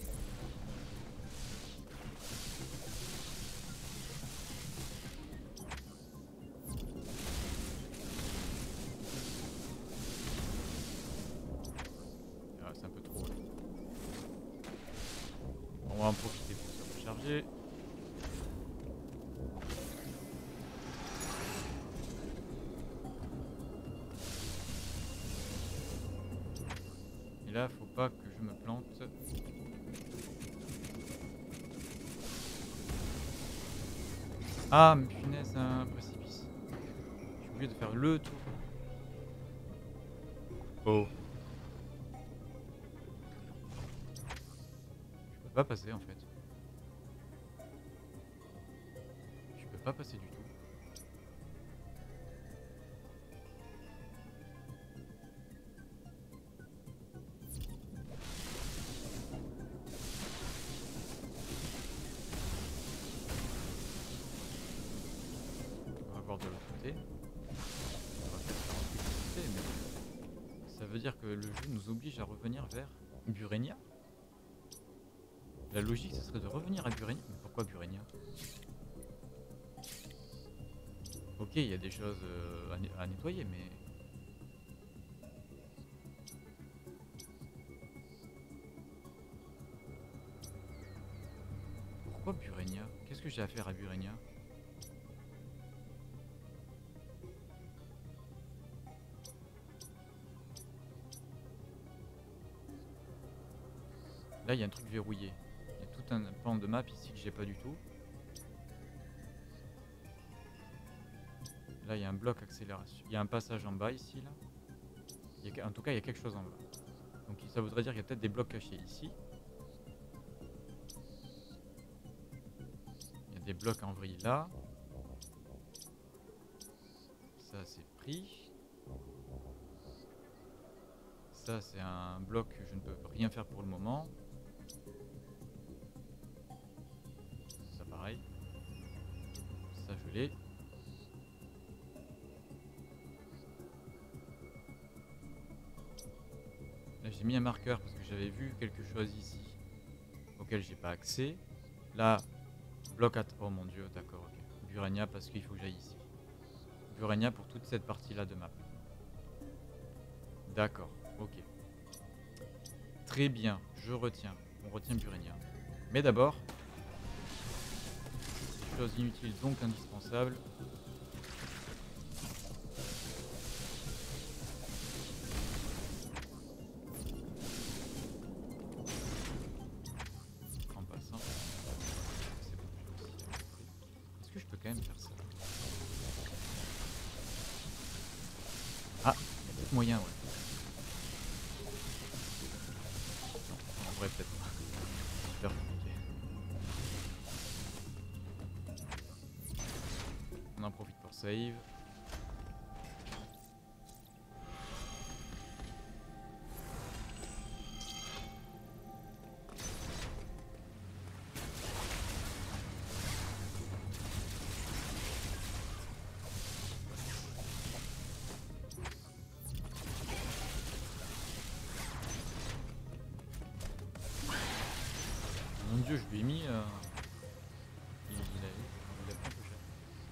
Ah, c'est un peu trop. Ouais. On va en profiter pour se recharger. Et là, faut pas que je me plante. Ah, mais punaise, un précipice. J'ai oublié de faire le tour. Oh. Je peux pas passer en fait. Je peux pas passer du tout. On va voir de l'autre côté. On va peut-être faire un truc vite fait, mais ça veut dire que le jeu nous oblige à revenir vers Burenia. La logique, ce serait de revenir à Burenia. Mais pourquoi Burenia? Ok, il y a des choses à nettoyer, mais... Pourquoi Burenia? Qu'est-ce que j'ai à faire à Burenia? Là, il y a un truc verrouillé. Il y a tout un pan de map ici que j'ai pas du tout. Là, il y a un bloc accélération. Il y a un passage en bas ici, là. En tout cas, il y a quelque chose en bas. Donc ça voudrait dire qu'il y a peut-être des blocs cachés ici. Il y a des blocs en vrille là. Ça, c'est pris. Ça, c'est un bloc que je ne peux rien faire pour le moment. Ça, pareil. Ça, je l'ai. Là, j'ai mis un marqueur parce que j'avais vu quelque chose ici auquel j'ai pas accès. Là, bloc à... Oh mon dieu, d'accord, ok. Burenia parce qu'il faut que j'aille ici. Burenia pour toute cette partie-là de map. D'accord, ok. Très bien, je retiens. On retient Burenia. Mais d'abord, chose inutile donc indispensable. faire ça. Ah, il y a peut-être moyen, ouais. Non, en vrai, peut-être pas. C'est super compliqué. On en profite pour save. Mon dieu, je lui ai mis... il a pris un peu cher.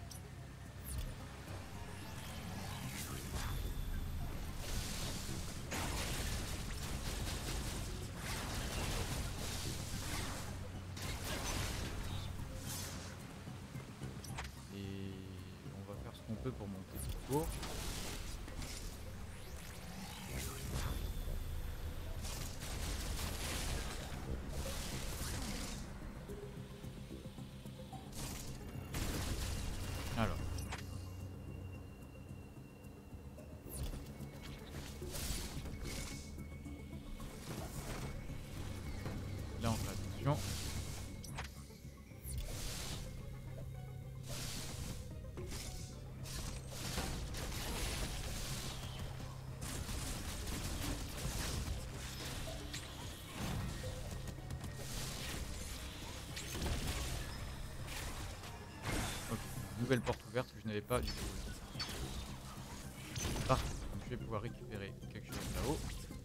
Et on va faire ce qu'on peut pour monter tout court. Alors. Là, on fait attention. Ok, nouvelle porte ouverte que je n'avais pas du tout. Parfait, donc je vais pouvoir récupérer quelque chose là-haut.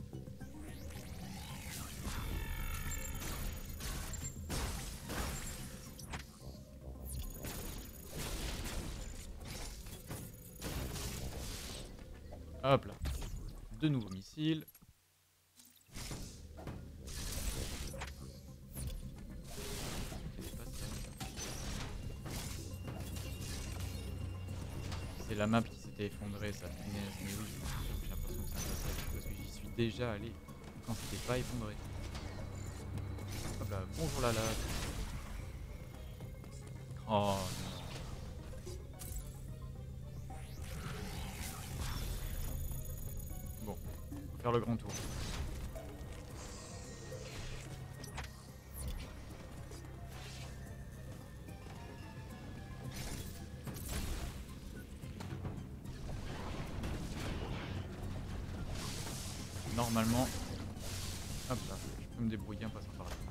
Hop là. De nouveaux missiles. C'est la map qui s'était effondrée, ça punaise, mais oui, j'ai l'impression que c'est un passage parce que j'y suis déjà allé quand c'était pas effondré. Hop là, bonjour la lave. Oh non. Bon, on va faire le grand tour. Normalement, hop là, je peux me débrouiller en passant par là.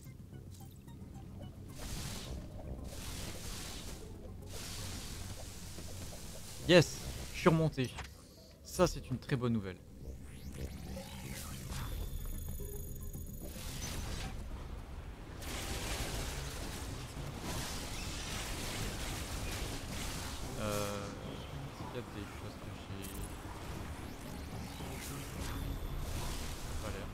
Yes, je suis remonté. Ça, c'est une très bonne nouvelle. Est-ce qu'il y a des choses que j'ai pas l'air.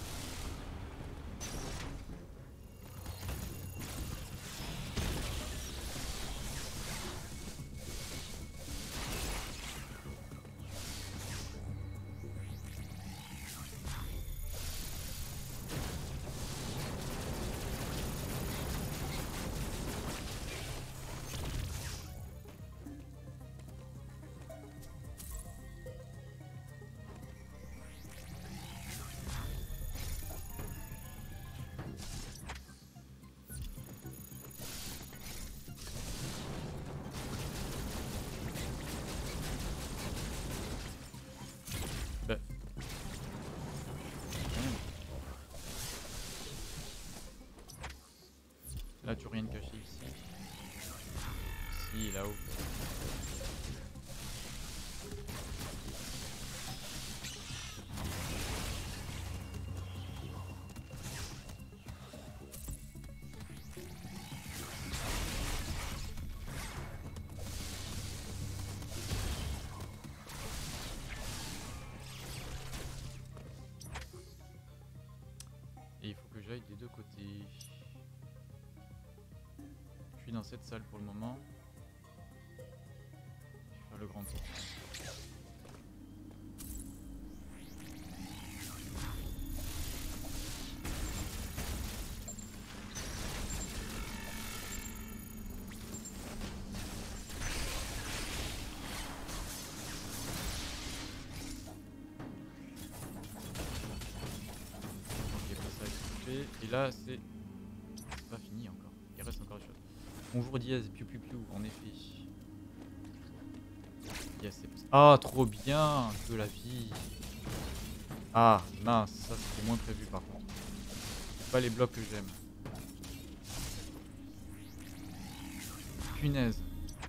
Bah. Là, tu rien de caché ici. Si, là-haut. Et il faut que j'aille des deux côtés. Je suis dans cette salle pour le moment. Je vais faire le grand tour. Et là, c'est pas fini encore. Il reste encore des choses. Bonjour Diaz, piou piou piou, en effet. Yes, ah, trop bien de la vie. Ah, mince, ça c'était moins prévu par contre. C'est pas les blocs que j'aime. Punaise.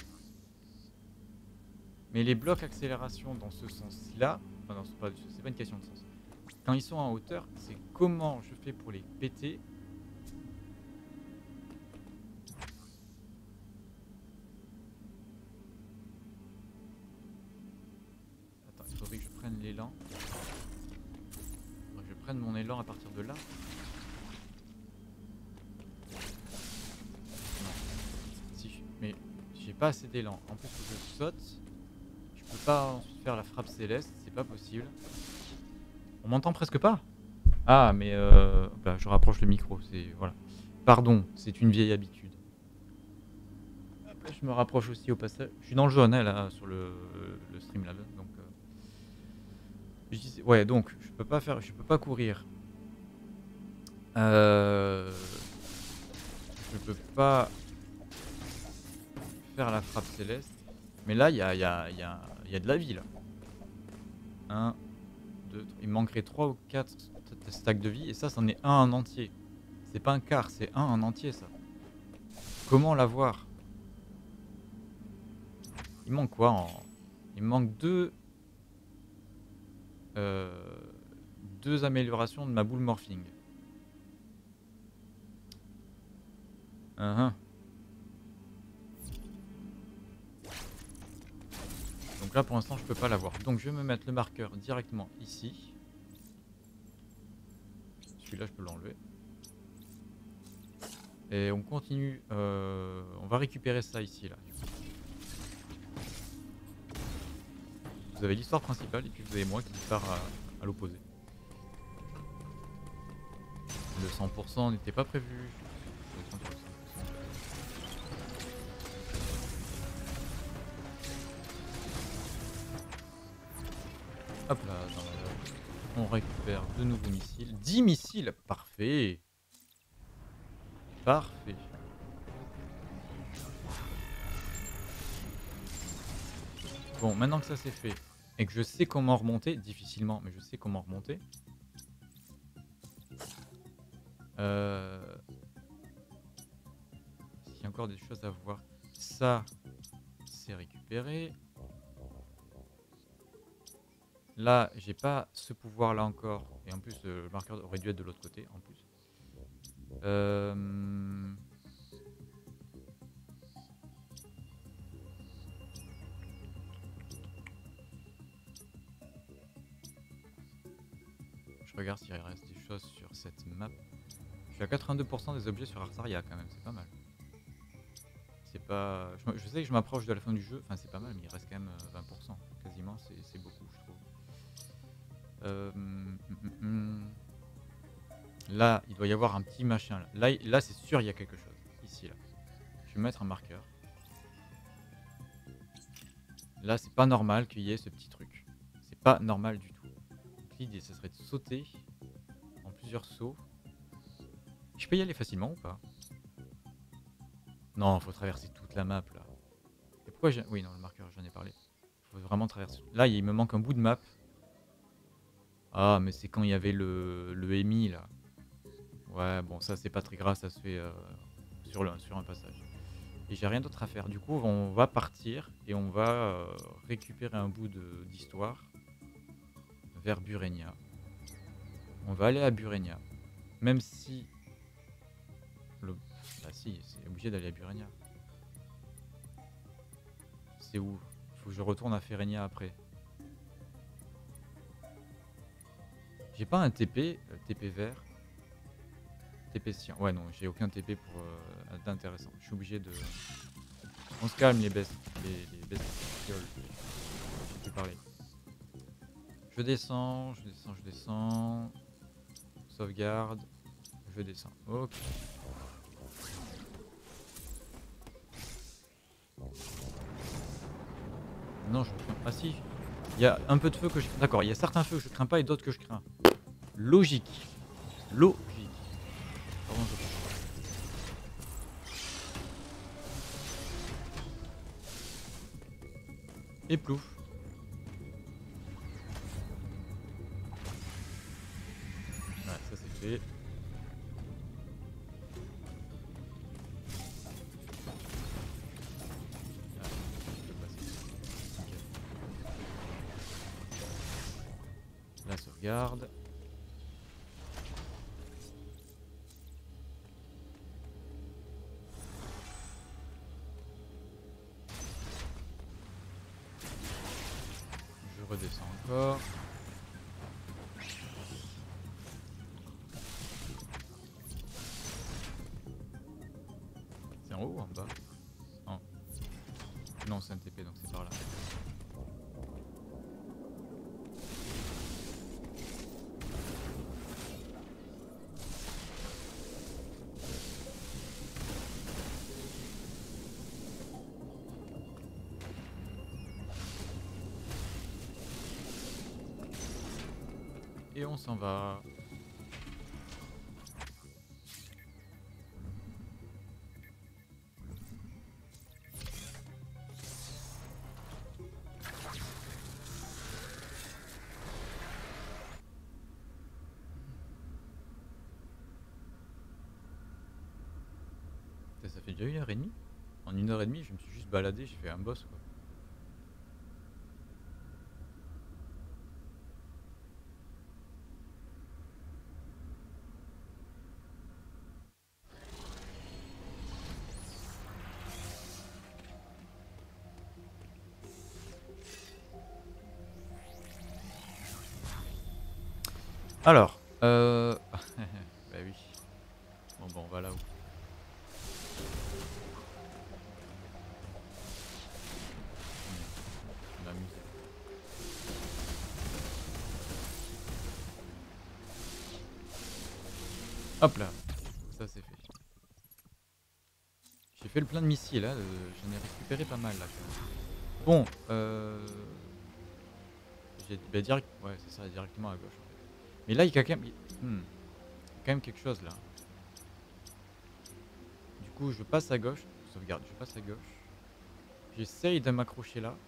Mais les blocs accélération dans ce sens-là, enfin non, c'est pas une question de sens. Quand ils sont en hauteur, c'est comment je fais pour les péter. Attends, il faudrait que je prenne l'élan. Je vais prendre mon élan à partir de là. Non. Si, mais j'ai pas assez d'élan. En plus, faut que je saute. Je peux pas ensuite faire la frappe céleste, c'est pas possible. On m'entend presque pas. Ah, mais bah, je rapproche le micro, c'est voilà. Pardon, c'est une vieille habitude. Après, je me rapproche aussi au passage. Je suis dans le jaune hein, là sur le stream là, donc. Ouais, donc je peux pas courir. Je peux pas faire la frappe céleste. Mais là, il y a de la vie là. 1, 2, 3. Il me manquerait 3 ou 4 stacks de vie et ça, c'en est un en entier. C'est pas un quart, c'est un en entier ça. Comment l'avoir? Il manque quoi Il me manque deux améliorations de ma boule morphing. Donc là pour l'instant je peux pas l'avoir. Donc je vais me mettre le marqueur directement ici. Celui-là je peux l'enlever. Et on continue. On va récupérer ça ici là. Vous avez l'histoire principale et puis vous avez moi qui part à l'opposé. Le 100% n'était pas prévu. Hop là, on récupère de nouveaux missiles. 10 missiles, parfait. Parfait. Bon, maintenant que ça c'est fait, et que je sais comment remonter, difficilement, mais je sais comment remonter. S'il y a encore des choses à voir. Ça, c'est récupéré. Là, j'ai pas ce pouvoir là encore. Et en plus, le marqueur aurait dû être de l'autre côté, en plus. Je regarde s'il reste des choses sur cette map. Je suis à 82% des objets sur Artaria quand même, c'est pas mal. C'est pas... Je sais que je m'approche de la fin du jeu, enfin c'est pas mal, mais il reste quand même 20%. Quasiment, c'est beaucoup, je trouve. Là, il doit y avoir un petit machin. Là c'est sûr, il y a quelque chose. Ici, là. Je vais mettre un marqueur. Là, c'est pas normal qu'il y ait ce petit truc. C'est pas normal du tout. L'idée, ce serait de sauter en plusieurs sauts. Je peux y aller facilement ou pas? Non, faut traverser toute la map là. Et pourquoi j'ai... Oui, non, le marqueur, j'en ai parlé. Faut vraiment traverser. Là, il me manque un bout de map. Ah, mais c'est quand il y avait le EMI là. Ouais, bon, ça c'est pas très grave, ça se fait sur un passage. Et j'ai rien d'autre à faire. Du coup, on va partir et on va récupérer un bout d'histoire vers Burenia. On va aller à Burenia. Même si... Bah si, c'est obligé d'aller à Burenia. C'est où? Faut que je retourne à Ferenia après. J'ai pas un TP, TP vert. TP sien. Ouais non, j'ai aucun TP pour d'intéressant. Je suis obligé de... On se calme les bestes. Les bestioles. J'ai plus parlé. Je descends, je descends, je descends. Sauvegarde. Je descends. Ok. Non, je crains. Ah si. Il y a un peu de feu que je... D'accord, il y a certains feux que je crains pas et d'autres que je crains. Logique. Logique. Pardon, je touche pas. Et plouf. Ouais, ça c'est fait. Ah, je peux passer. Nickel. La sauvegarde. Je redescends encore. C'est en haut ou en bas? Non, non c'est un TP donc c'est par là. Et on s'en va. Ça fait déjà 1h30. En 1h30, je me suis juste baladé, j'ai fait un boss quoi. Alors, bah oui. Bon, on va là-haut. Je m'amuse. Hop là, ça c'est fait. J'ai fait le plein de missiles là, j'en ai récupéré pas mal là quand même. Bon, j'ai bah, direct, ouais c'est ça, directement à gauche en fait. Mais là il y a quand même, il y a quand même quelque chose là. Du coup je passe à gauche, sauvegarde, je passe à gauche. J'essaye de m'accrocher là,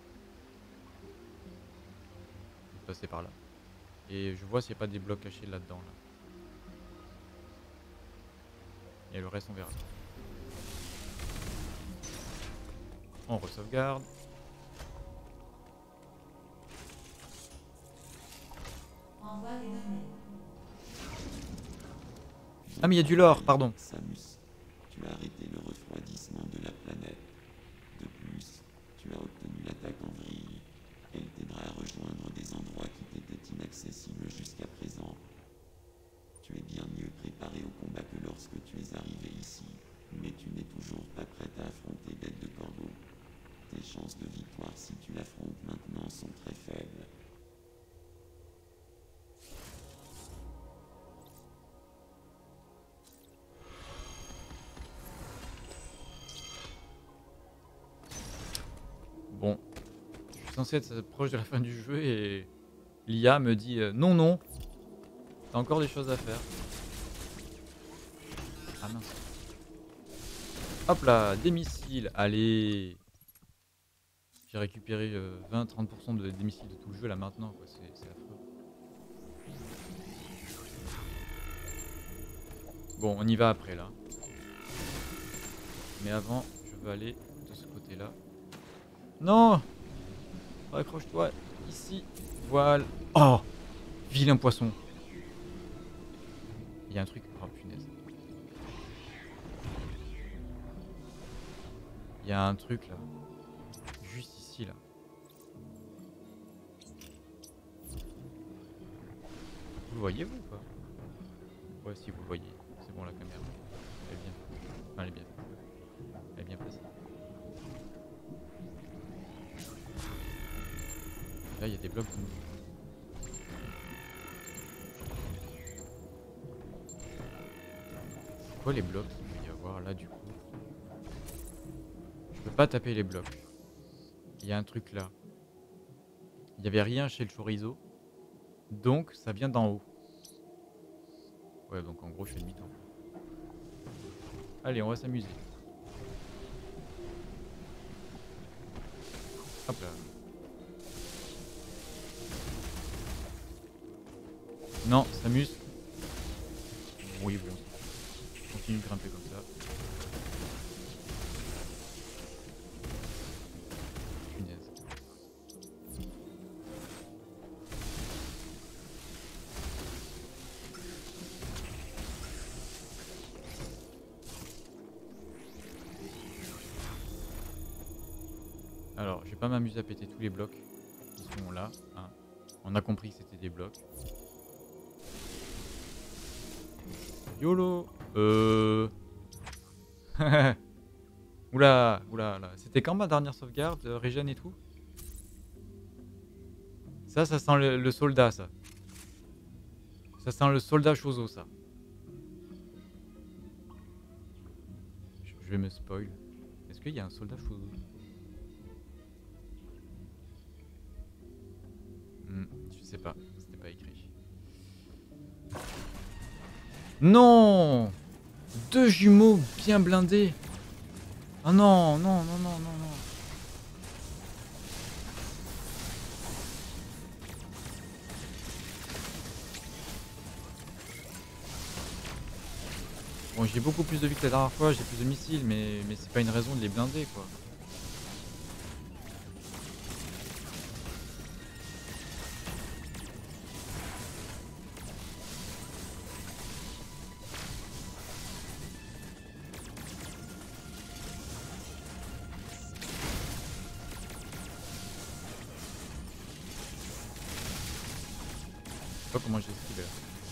de passer par là. Et je vois s'il n'y a pas des blocs cachés là-dedans là. Et le reste on verra. On re-sauvegarde. Ah mais il y a du lore, pardon. Samus, tu as arrêté le refroidissement de la planète. De plus, tu as obtenu l'attaque en vrille. Elle t'aidera à rejoindre des endroits qui t'étaient inaccessibles jusqu'à présent. Tu es bien mieux préparé au combat que lorsque tu es arrivé ici, mais tu n'es toujours pas prête à affronter Bête de Corbeau. Tes chances de victoire si tu l'affrontes maintenant sont très faibles. Bon, je suis censé être proche de la fin du jeu et l'IA me dit non, non, t'as encore des choses à faire. Ah mince. Hop là, des missiles, allez. J'ai récupéré 20-30% des missiles de tout le jeu là maintenant, quoi, c'est affreux. Bon, on y va après là. Mais avant, je veux aller de ce côté-là. Non! Raccroche-toi ici. Voilà. Oh! Vilain poisson. Il y a un truc. Oh punaise. Il y a un truc là. Juste ici là. Vous le voyez vous ou pas? Ouais, si vous le voyez. C'est bon la caméra. Elle est bien. Enfin, elle est bien. Elle est bien placée. Là, il y a des blocs de nouveau. C'est quoi les blocs qu'il peut y avoir là du coup? Je peux pas taper les blocs. Il y a un truc là. Il y avait rien chez le chorizo. Donc ça vient d'en haut. Ouais, donc en gros je fais demi-tour. Allez, on va s'amuser. Hop là. Non, s'amuse. Oui, bon. Continue de grimper comme ça. Punaise. Alors, je vais pas m'amuser à péter tous les blocs qui sont là. Hein. On a compris que c'était des blocs. YOLO. Oula, oula, là. C'était quand ma dernière sauvegarde, régène et tout? Ça sent le soldat, ça. Ça sent le soldat Chozo, ça. Je vais me spoil. Est-ce qu'il y a un soldat Chozo? Je sais pas, c'était pas écrit. Non! Deux jumeaux bien blindés. Ah non, non, non, non, non, non. Bon, j'ai beaucoup plus de vie que la dernière fois, j'ai plus de missiles, mais c'est pas une raison de les blinder, quoi. Je sais pas comment j'ai esquivé là.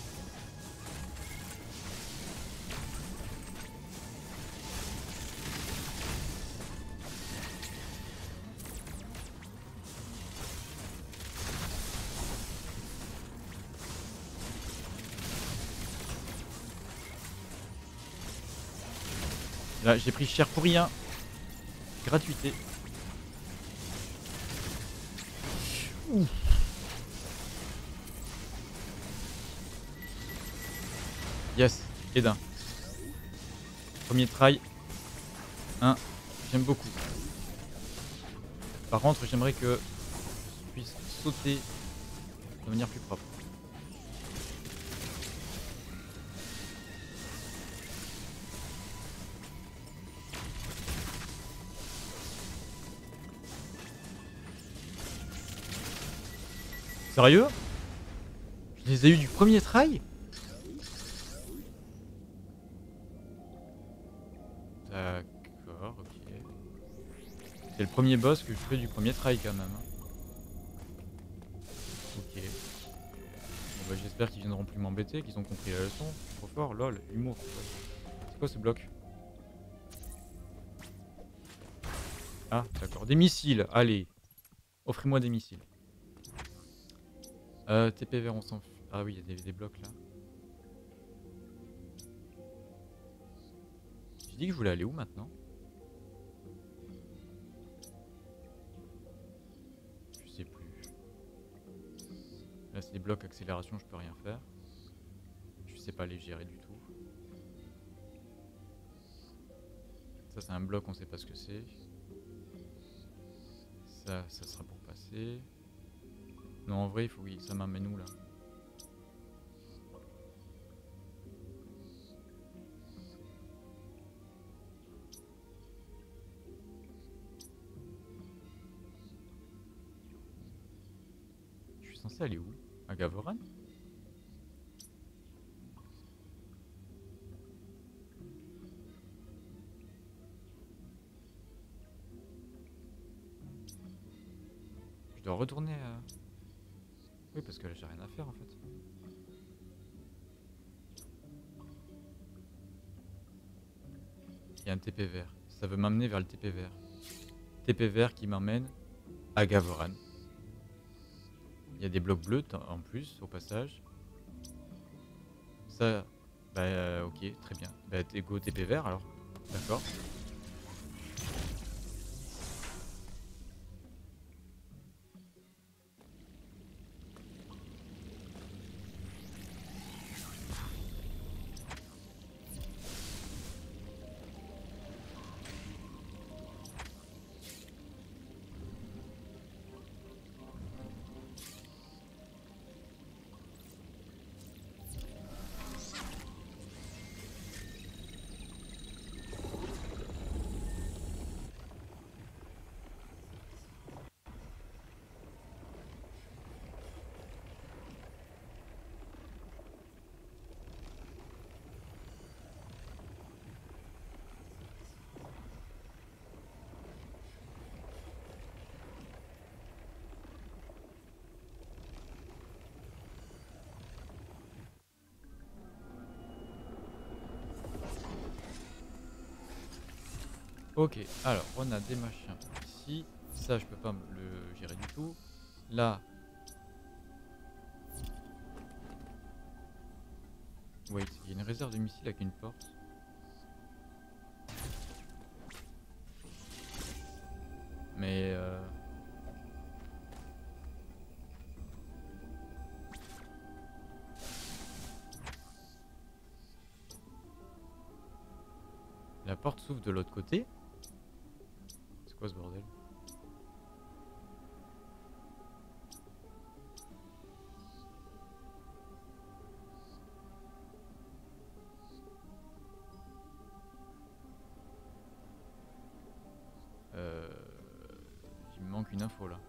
Là, j'ai pris cher pour rien. Gratuité. Ouf. Yes, et d'un. Premier try. 1. J'aime beaucoup. Par contre, j'aimerais que je puisse sauter de manière plus propre. Sérieux? Je les ai eu du premier try? D'accord, ok. C'est le premier boss que je fais du premier try quand même. Hein. Ok. Bon, bah, j'espère qu'ils viendront plus m'embêter, qu'ils ont compris la leçon. Trop fort, lol, humour. C'est quoi ce bloc? Ah, d'accord. Des missiles, allez. Offrez-moi des missiles. TP vert, on s'en fout. Ah oui, il y a des blocs là. J'ai dit que je voulais aller où maintenant? Je sais plus. Là, c'est des blocs accélération, je peux rien faire. Je sais pas les gérer du tout. Ça, c'est un bloc, on sait pas ce que c'est. Ça sera pour passer. Non, en vrai, il faut que ça m'amène où là? Je suis censé aller où? À Gavoran? Je dois retourner à... Oui, parce que là, j'ai rien à faire en fait. Il y a un TP vert. Ça veut m'amener vers le TP vert. TP vert qui m'emmène à Gavoran. Il y a des blocs bleus en plus, au passage. Ça, bah ok, très bien. Bah go TP vert alors. D'accord. Ok, alors on a des machins ici. Ça, je peux pas le gérer du tout. Là. Wait, il y a une réserve de missiles avec une porte. Mais la porte s'ouvre de l'autre côté. C'est quoi ce bordel? Il me manque une info là.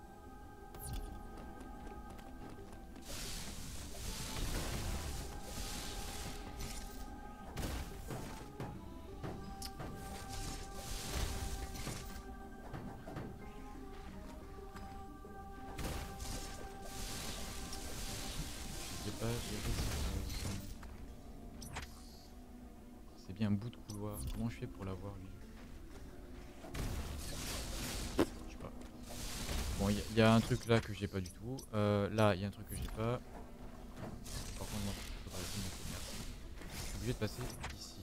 Je sais pas gérer ça. C'est bien un bout de couloir. Comment je fais pour l'avoir lui? Je sais pas. Bon, il y a un truc là que j'ai pas du tout. Là, il y a un truc que j'ai pas. Par contre, non, faudrait que je me fasse. Merci. Je suis obligé de passer ici.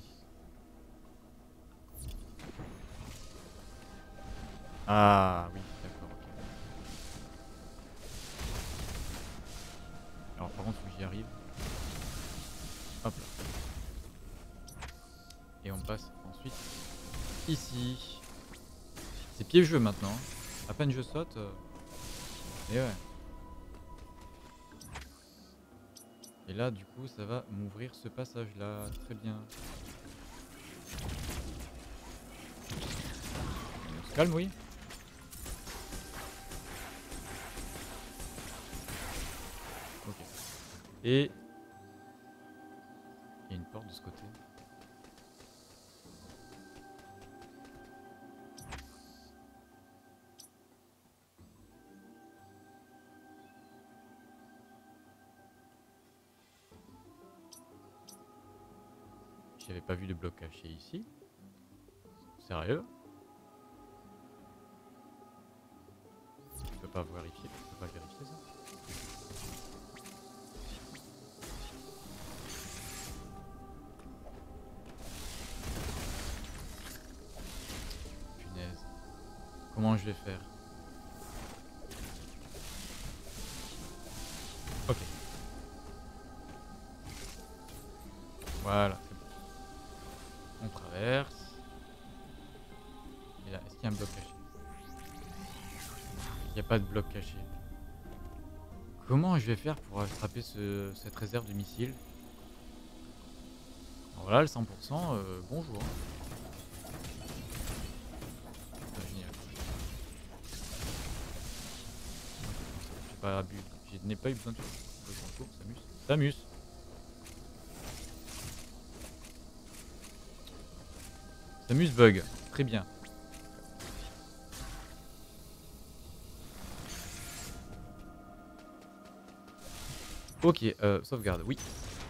Ah oui, d'accord, ok. Alors par contre, faut que j'y arrive. Hop là. Et on passe ensuite ici. C'est piégeux maintenant. À peine je saute. Et ouais. Et là, du coup, ça va m'ouvrir ce passage-là. Très bien. On se calme, oui. Ok. Et il y a une porte de ce côté. J'avais pas vu de bloc caché ici. Sérieux? Je peux pas vérifier. Je peux pas vérifier ça. Punaise. Comment je vais faire? Ok. Voilà, c'est bon. On traverse. Et là, est-ce qu'il y a un bloc caché? Il n'y a pas de bloc caché. Comment je vais faire pour attraper cette réserve de missiles? Alors là, le 100%, bonjour. Ah, génial. J'ai pas bu. Je n'ai pas eu besoin de concours, Samus. Samus. Samus bug. Très bien. Ok, sauvegarde, oui.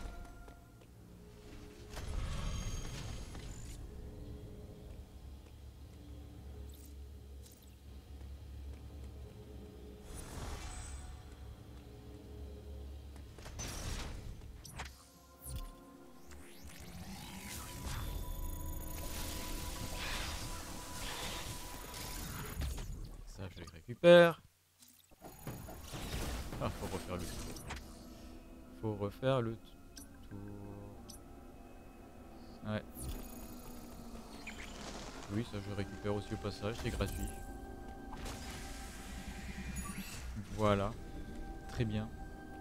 Ça, je le récupère. Ah, faut refaire le tour. Faut refaire le tour. Ouais. Oui, ça je récupère aussi au passage, c'est gratuit. Voilà. Très bien.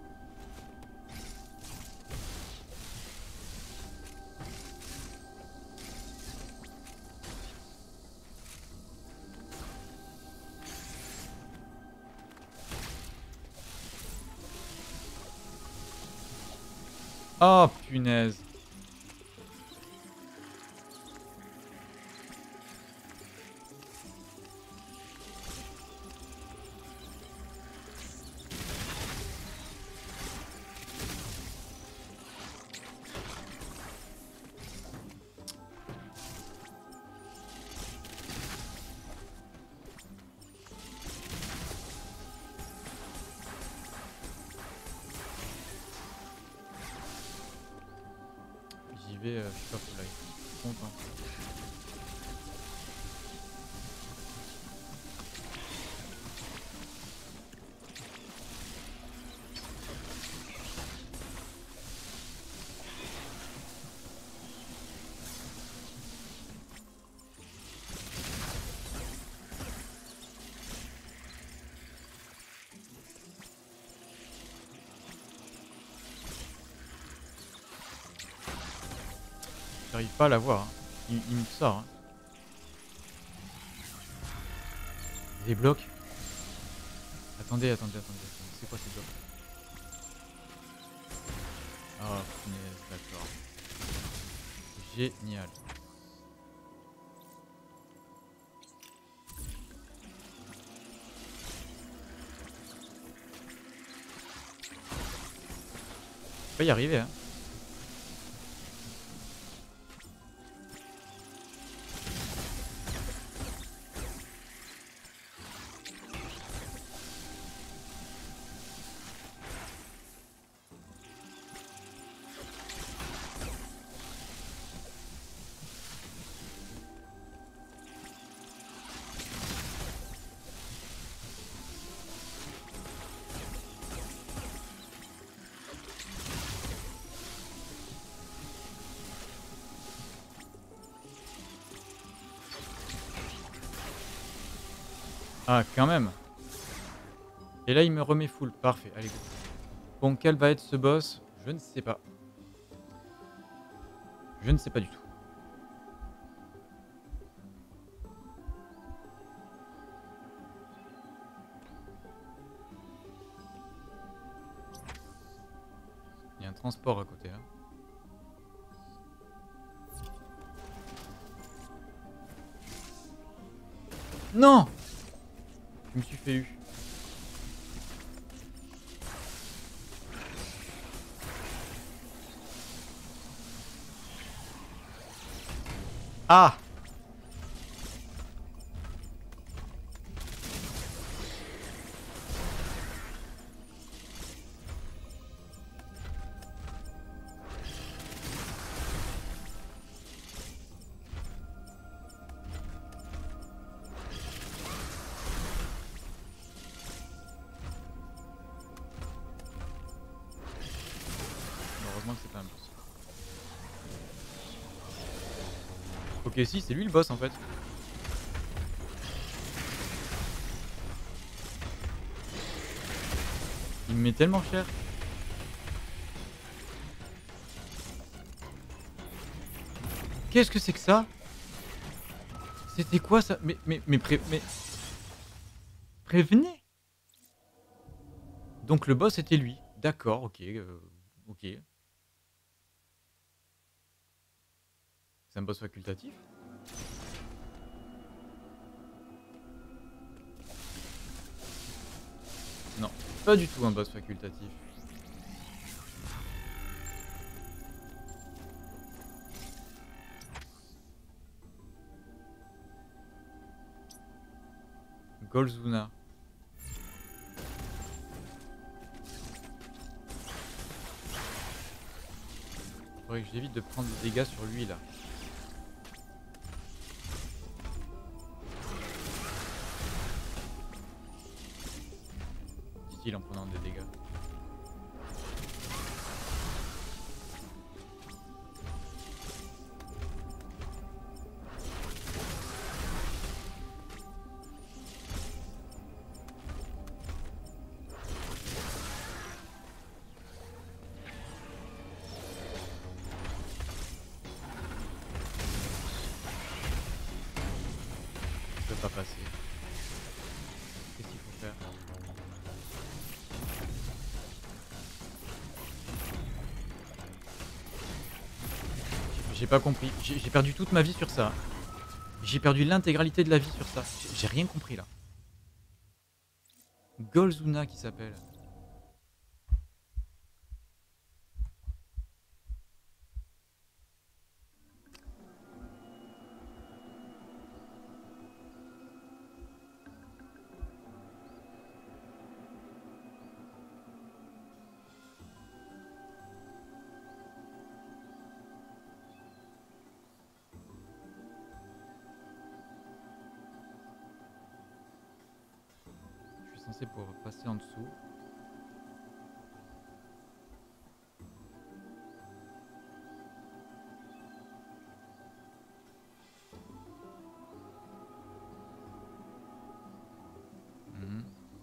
Oh punaise. j'y vais, je suis pas full life. Content. J'arrive pas à la voir. Hein. Il me sort. Hein. Les blocs. Attendez. C'est quoi ces blocs? Ah, punaise, d'accord. Génial. On va y arriver, hein. Ah, quand même. Et là, il me remet full. Parfait, allez, go. Bon, quel va être ce boss? Je ne sais pas. Je ne sais pas du tout. Il y a un transport à côté. Hein. Non! Je me suis fait eu. Ah! Heureusement que c'est pas un boss. Ok, si, c'est lui le boss en fait. Il me met tellement cher. Qu'est-ce que c'est que ça? C'était quoi ça? Mais prévenez! Donc le boss était lui. D'accord, ok. Ok. C'est un boss facultatif? Non, pas du tout un boss facultatif. Golzuna. Faudrait que j'évite de prendre des dégâts sur lui là. Dit-il en prenant des dégâts. Je peux pas passer. Qu'est-ce qu'il faut faire? J'ai pas compris. J'ai perdu toute ma vie sur ça. J'ai perdu l'intégralité de la vie sur ça. J'ai rien compris là. Golzuna qui s'appelle. censé pouvoir passer en dessous. Mhm.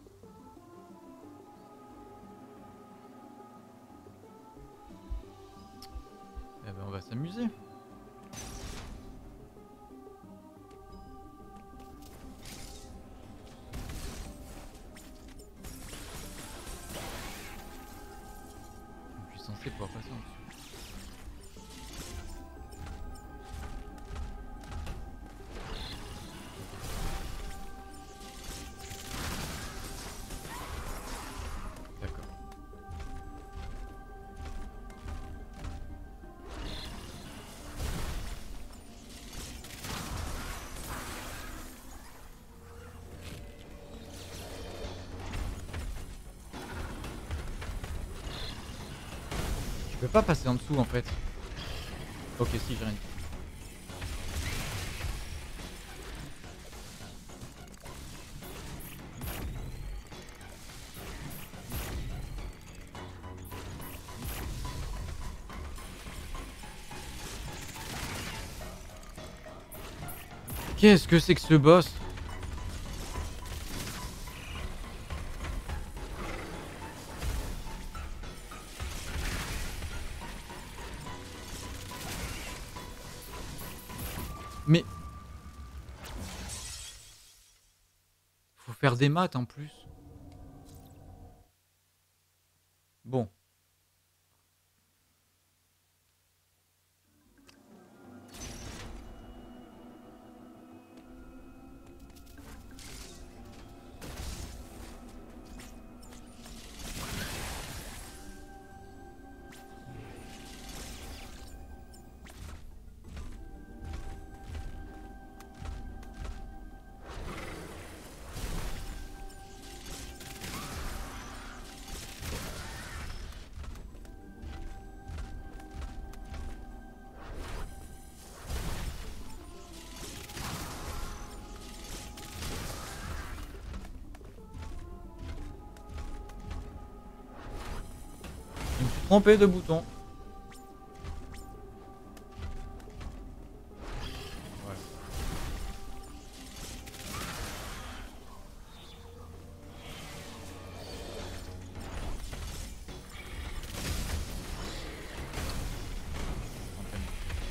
Eh ben on va s'amuser. Je suis censé pouvoir passer en dessous. D'accord. Je peux pas passer en dessous en fait. Ok, si, j'ai rien dit. Qu'est-ce que c'est que ce boss? Mais faut faire des maths en plus. Bon. Je me suis trompé de bouton. Voilà. Enfin,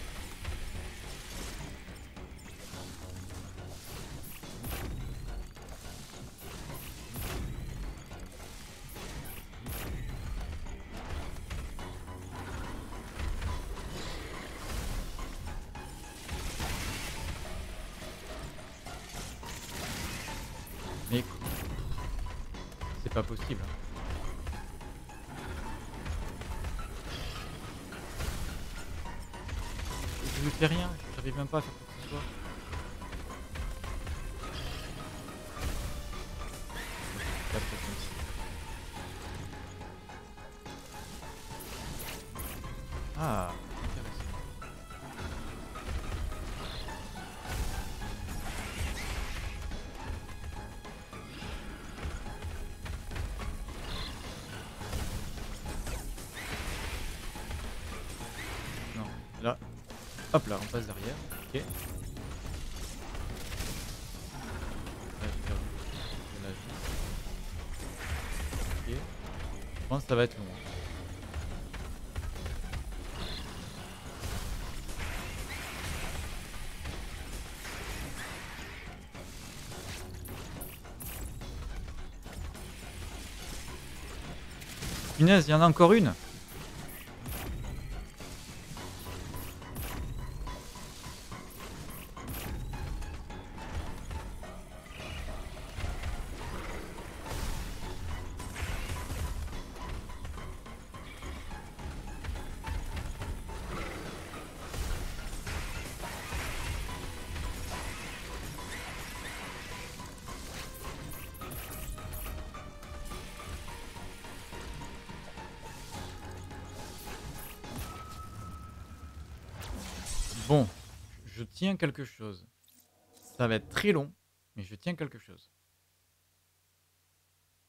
mais c'est pas possible. Je lui fais rien, j'arrive même pas à faire quoi que ce soit. Pas très comme ça. Ah, intéressant. Non, là, hop là, on passe derrière. Ok. Là, j'ai perdu de la vie. Ok. Je pense que ça va être long. Punaise, il y en a encore une. Bon, je tiens quelque chose. Ça va être très long, mais je tiens quelque chose.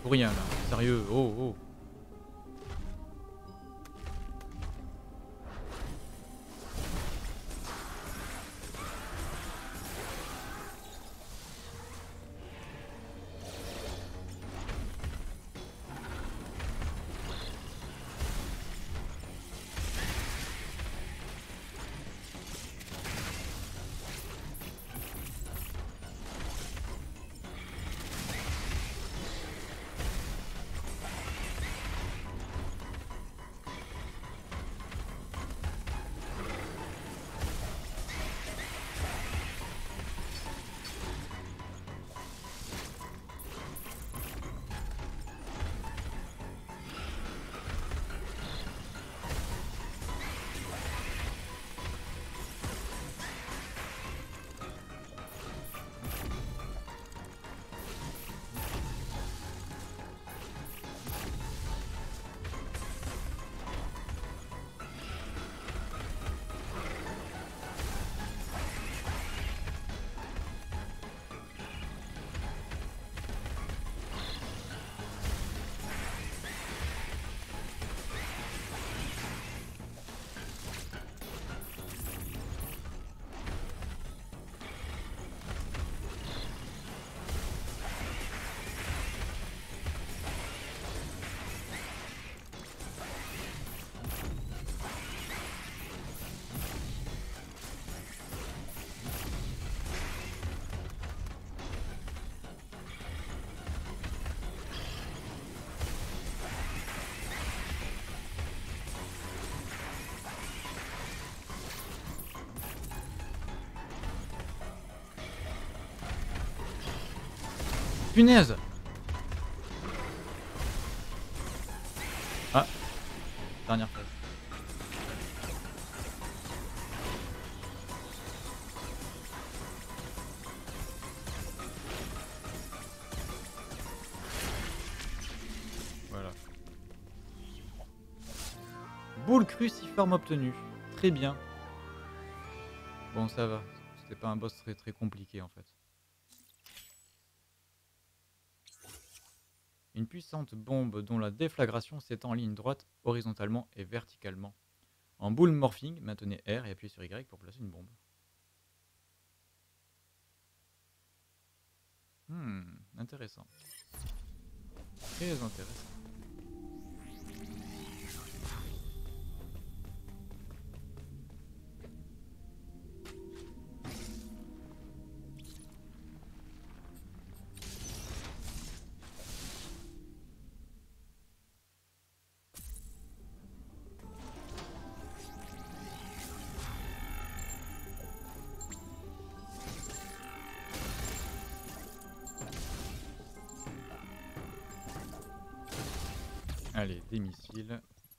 Pour rien là, sérieux, oh oh. Punaise! Ah, dernière phase. Voilà. Boule cruciforme obtenue. Très bien. Bon, ça va. C'était pas un boss très très compliqué en fait. Une puissante bombe dont la déflagration s'étend en ligne droite, horizontalement et verticalement. En boule morphing, maintenez R et appuyez sur Y pour placer une bombe. Intéressant. Très intéressant. Allez, des missiles.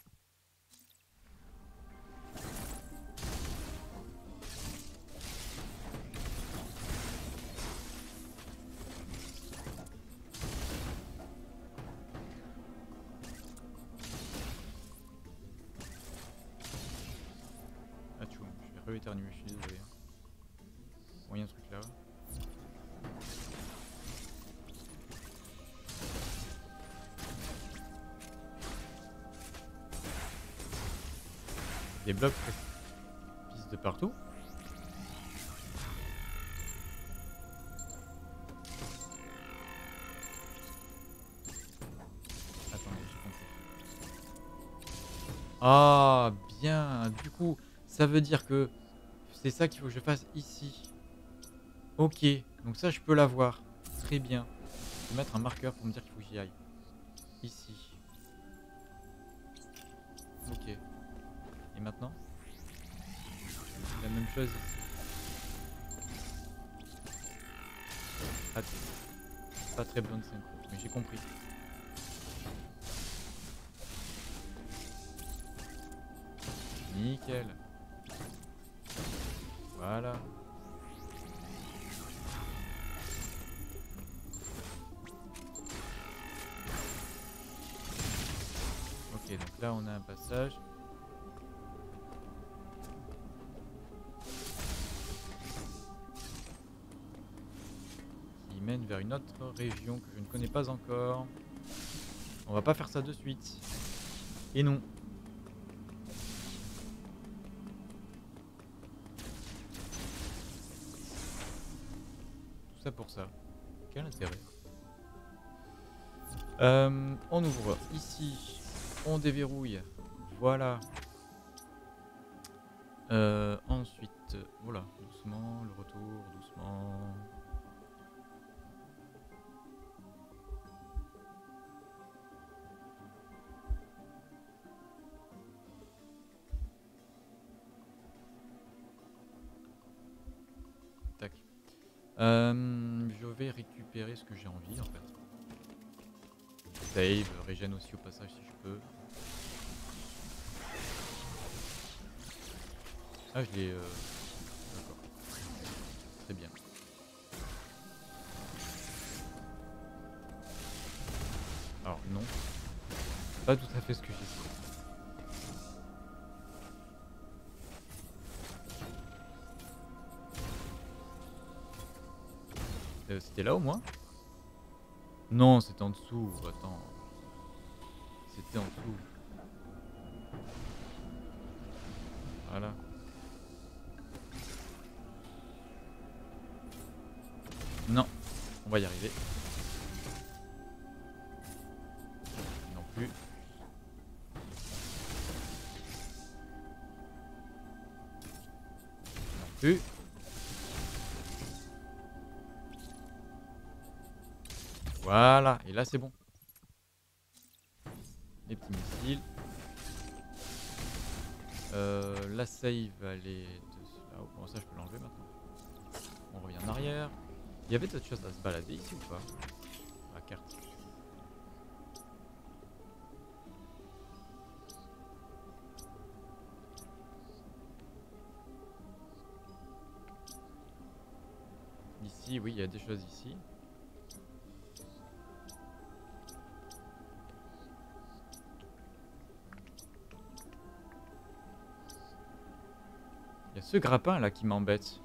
Ah tu vois, je vais re-éternuer, je suis désolé. Bon, il y a un truc là. Des blocs pissent de partout. Attendez, j'ai compris. Ah, bien. Du coup, ça veut dire que c'est ça qu'il faut que je fasse ici. Ok, donc ça je peux l'avoir. Très bien. Je vais mettre un marqueur pour me dire qu'il faut que j'y aille. Ici. Ok. Et maintenant? La même chose ici. Ah, pas très bonne synchro, mais j'ai compris. Nickel. Voilà. Ok, donc là on a un passage. Qui mène vers une autre région que je ne connais pas encore. On va pas faire ça de suite. Et non. Tout ça pour ça. Quel intérêt? On ouvre ici. On déverrouille. Voilà. Ensuite, voilà, doucement, le retour, doucement. Tac. Je vais récupérer ce que j'ai envie en fait. Save, régène aussi au passage si je peux. Ah, je l'ai... D'accord. Très bien. Alors non. Pas tout à fait ce que j'essaie. C'était là au moins? Non, c'était en dessous. Attends. C'était en dessous. Voilà. Non. On va y arriver. Non plus. Non plus. Voilà. Et là, c'est bon. Les petits missiles. La save, elle est de là-haut. Bon, ça, je peux l'enlever maintenant. On revient en arrière. Il y avait d'autres choses à se balader ici ou pas? La carte. Ici, oui, il y a des choses ici. Il y a ce grappin là qui m'embête.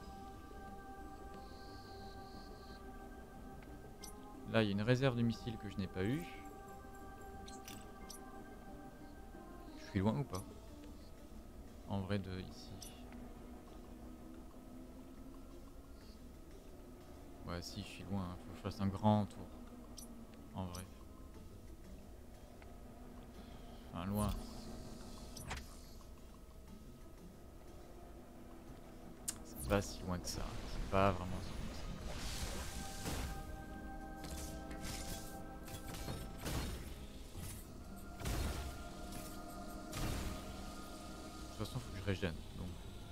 Là, il y a une réserve de missiles que je n'ai pas eu. Je suis loin ou pas? En vrai, de ici. Ouais, si, je suis loin. Faut que je fasse un grand tour. En vrai. Enfin, loin. C'est pas si loin que ça. C'est pas vraiment si loin que ça. De toute façon, faut que je régène. Donc.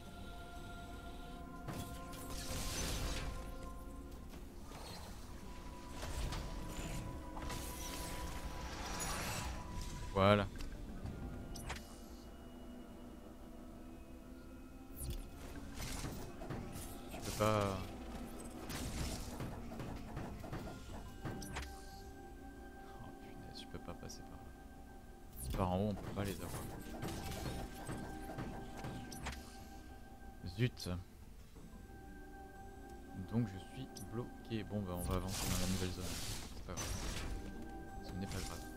Voilà. Je peux pas... Oh punaise, je peux pas passer par là. Par en haut, on peut pas les avoir. Zut. Donc je suis bloqué. Bon bah on va avancer dans la nouvelle zone. C'est pas grave. Ce n'est pas grave.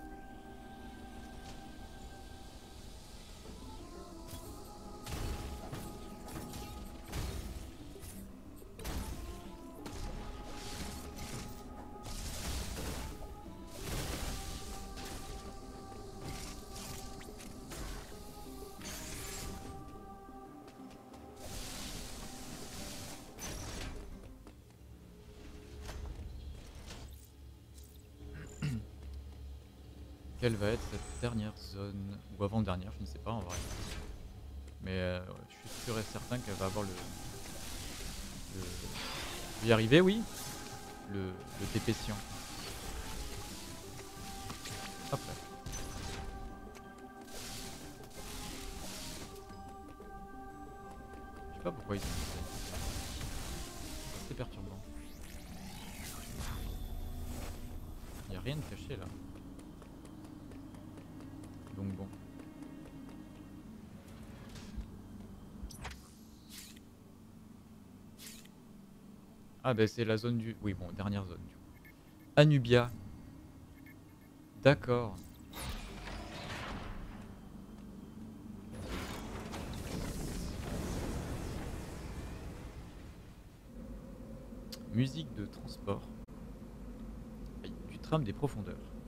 Quelle va être cette dernière zone? Ou avant-dernière, je ne sais pas en vrai. Mais ouais, je suis sûr et certain qu'elle va avoir le... Je vais y arriver, oui. Le TP Sian. Hop là. Je sais pas pourquoi ils sont comme ça. C'est perturbant. Il n'y a rien de caché là. Donc bon. Ah bah c'est la zone du... Oui bon, dernière zone du coup. Anubia. D'accord. Musique de transport. Aïe, tu trames des profondeurs.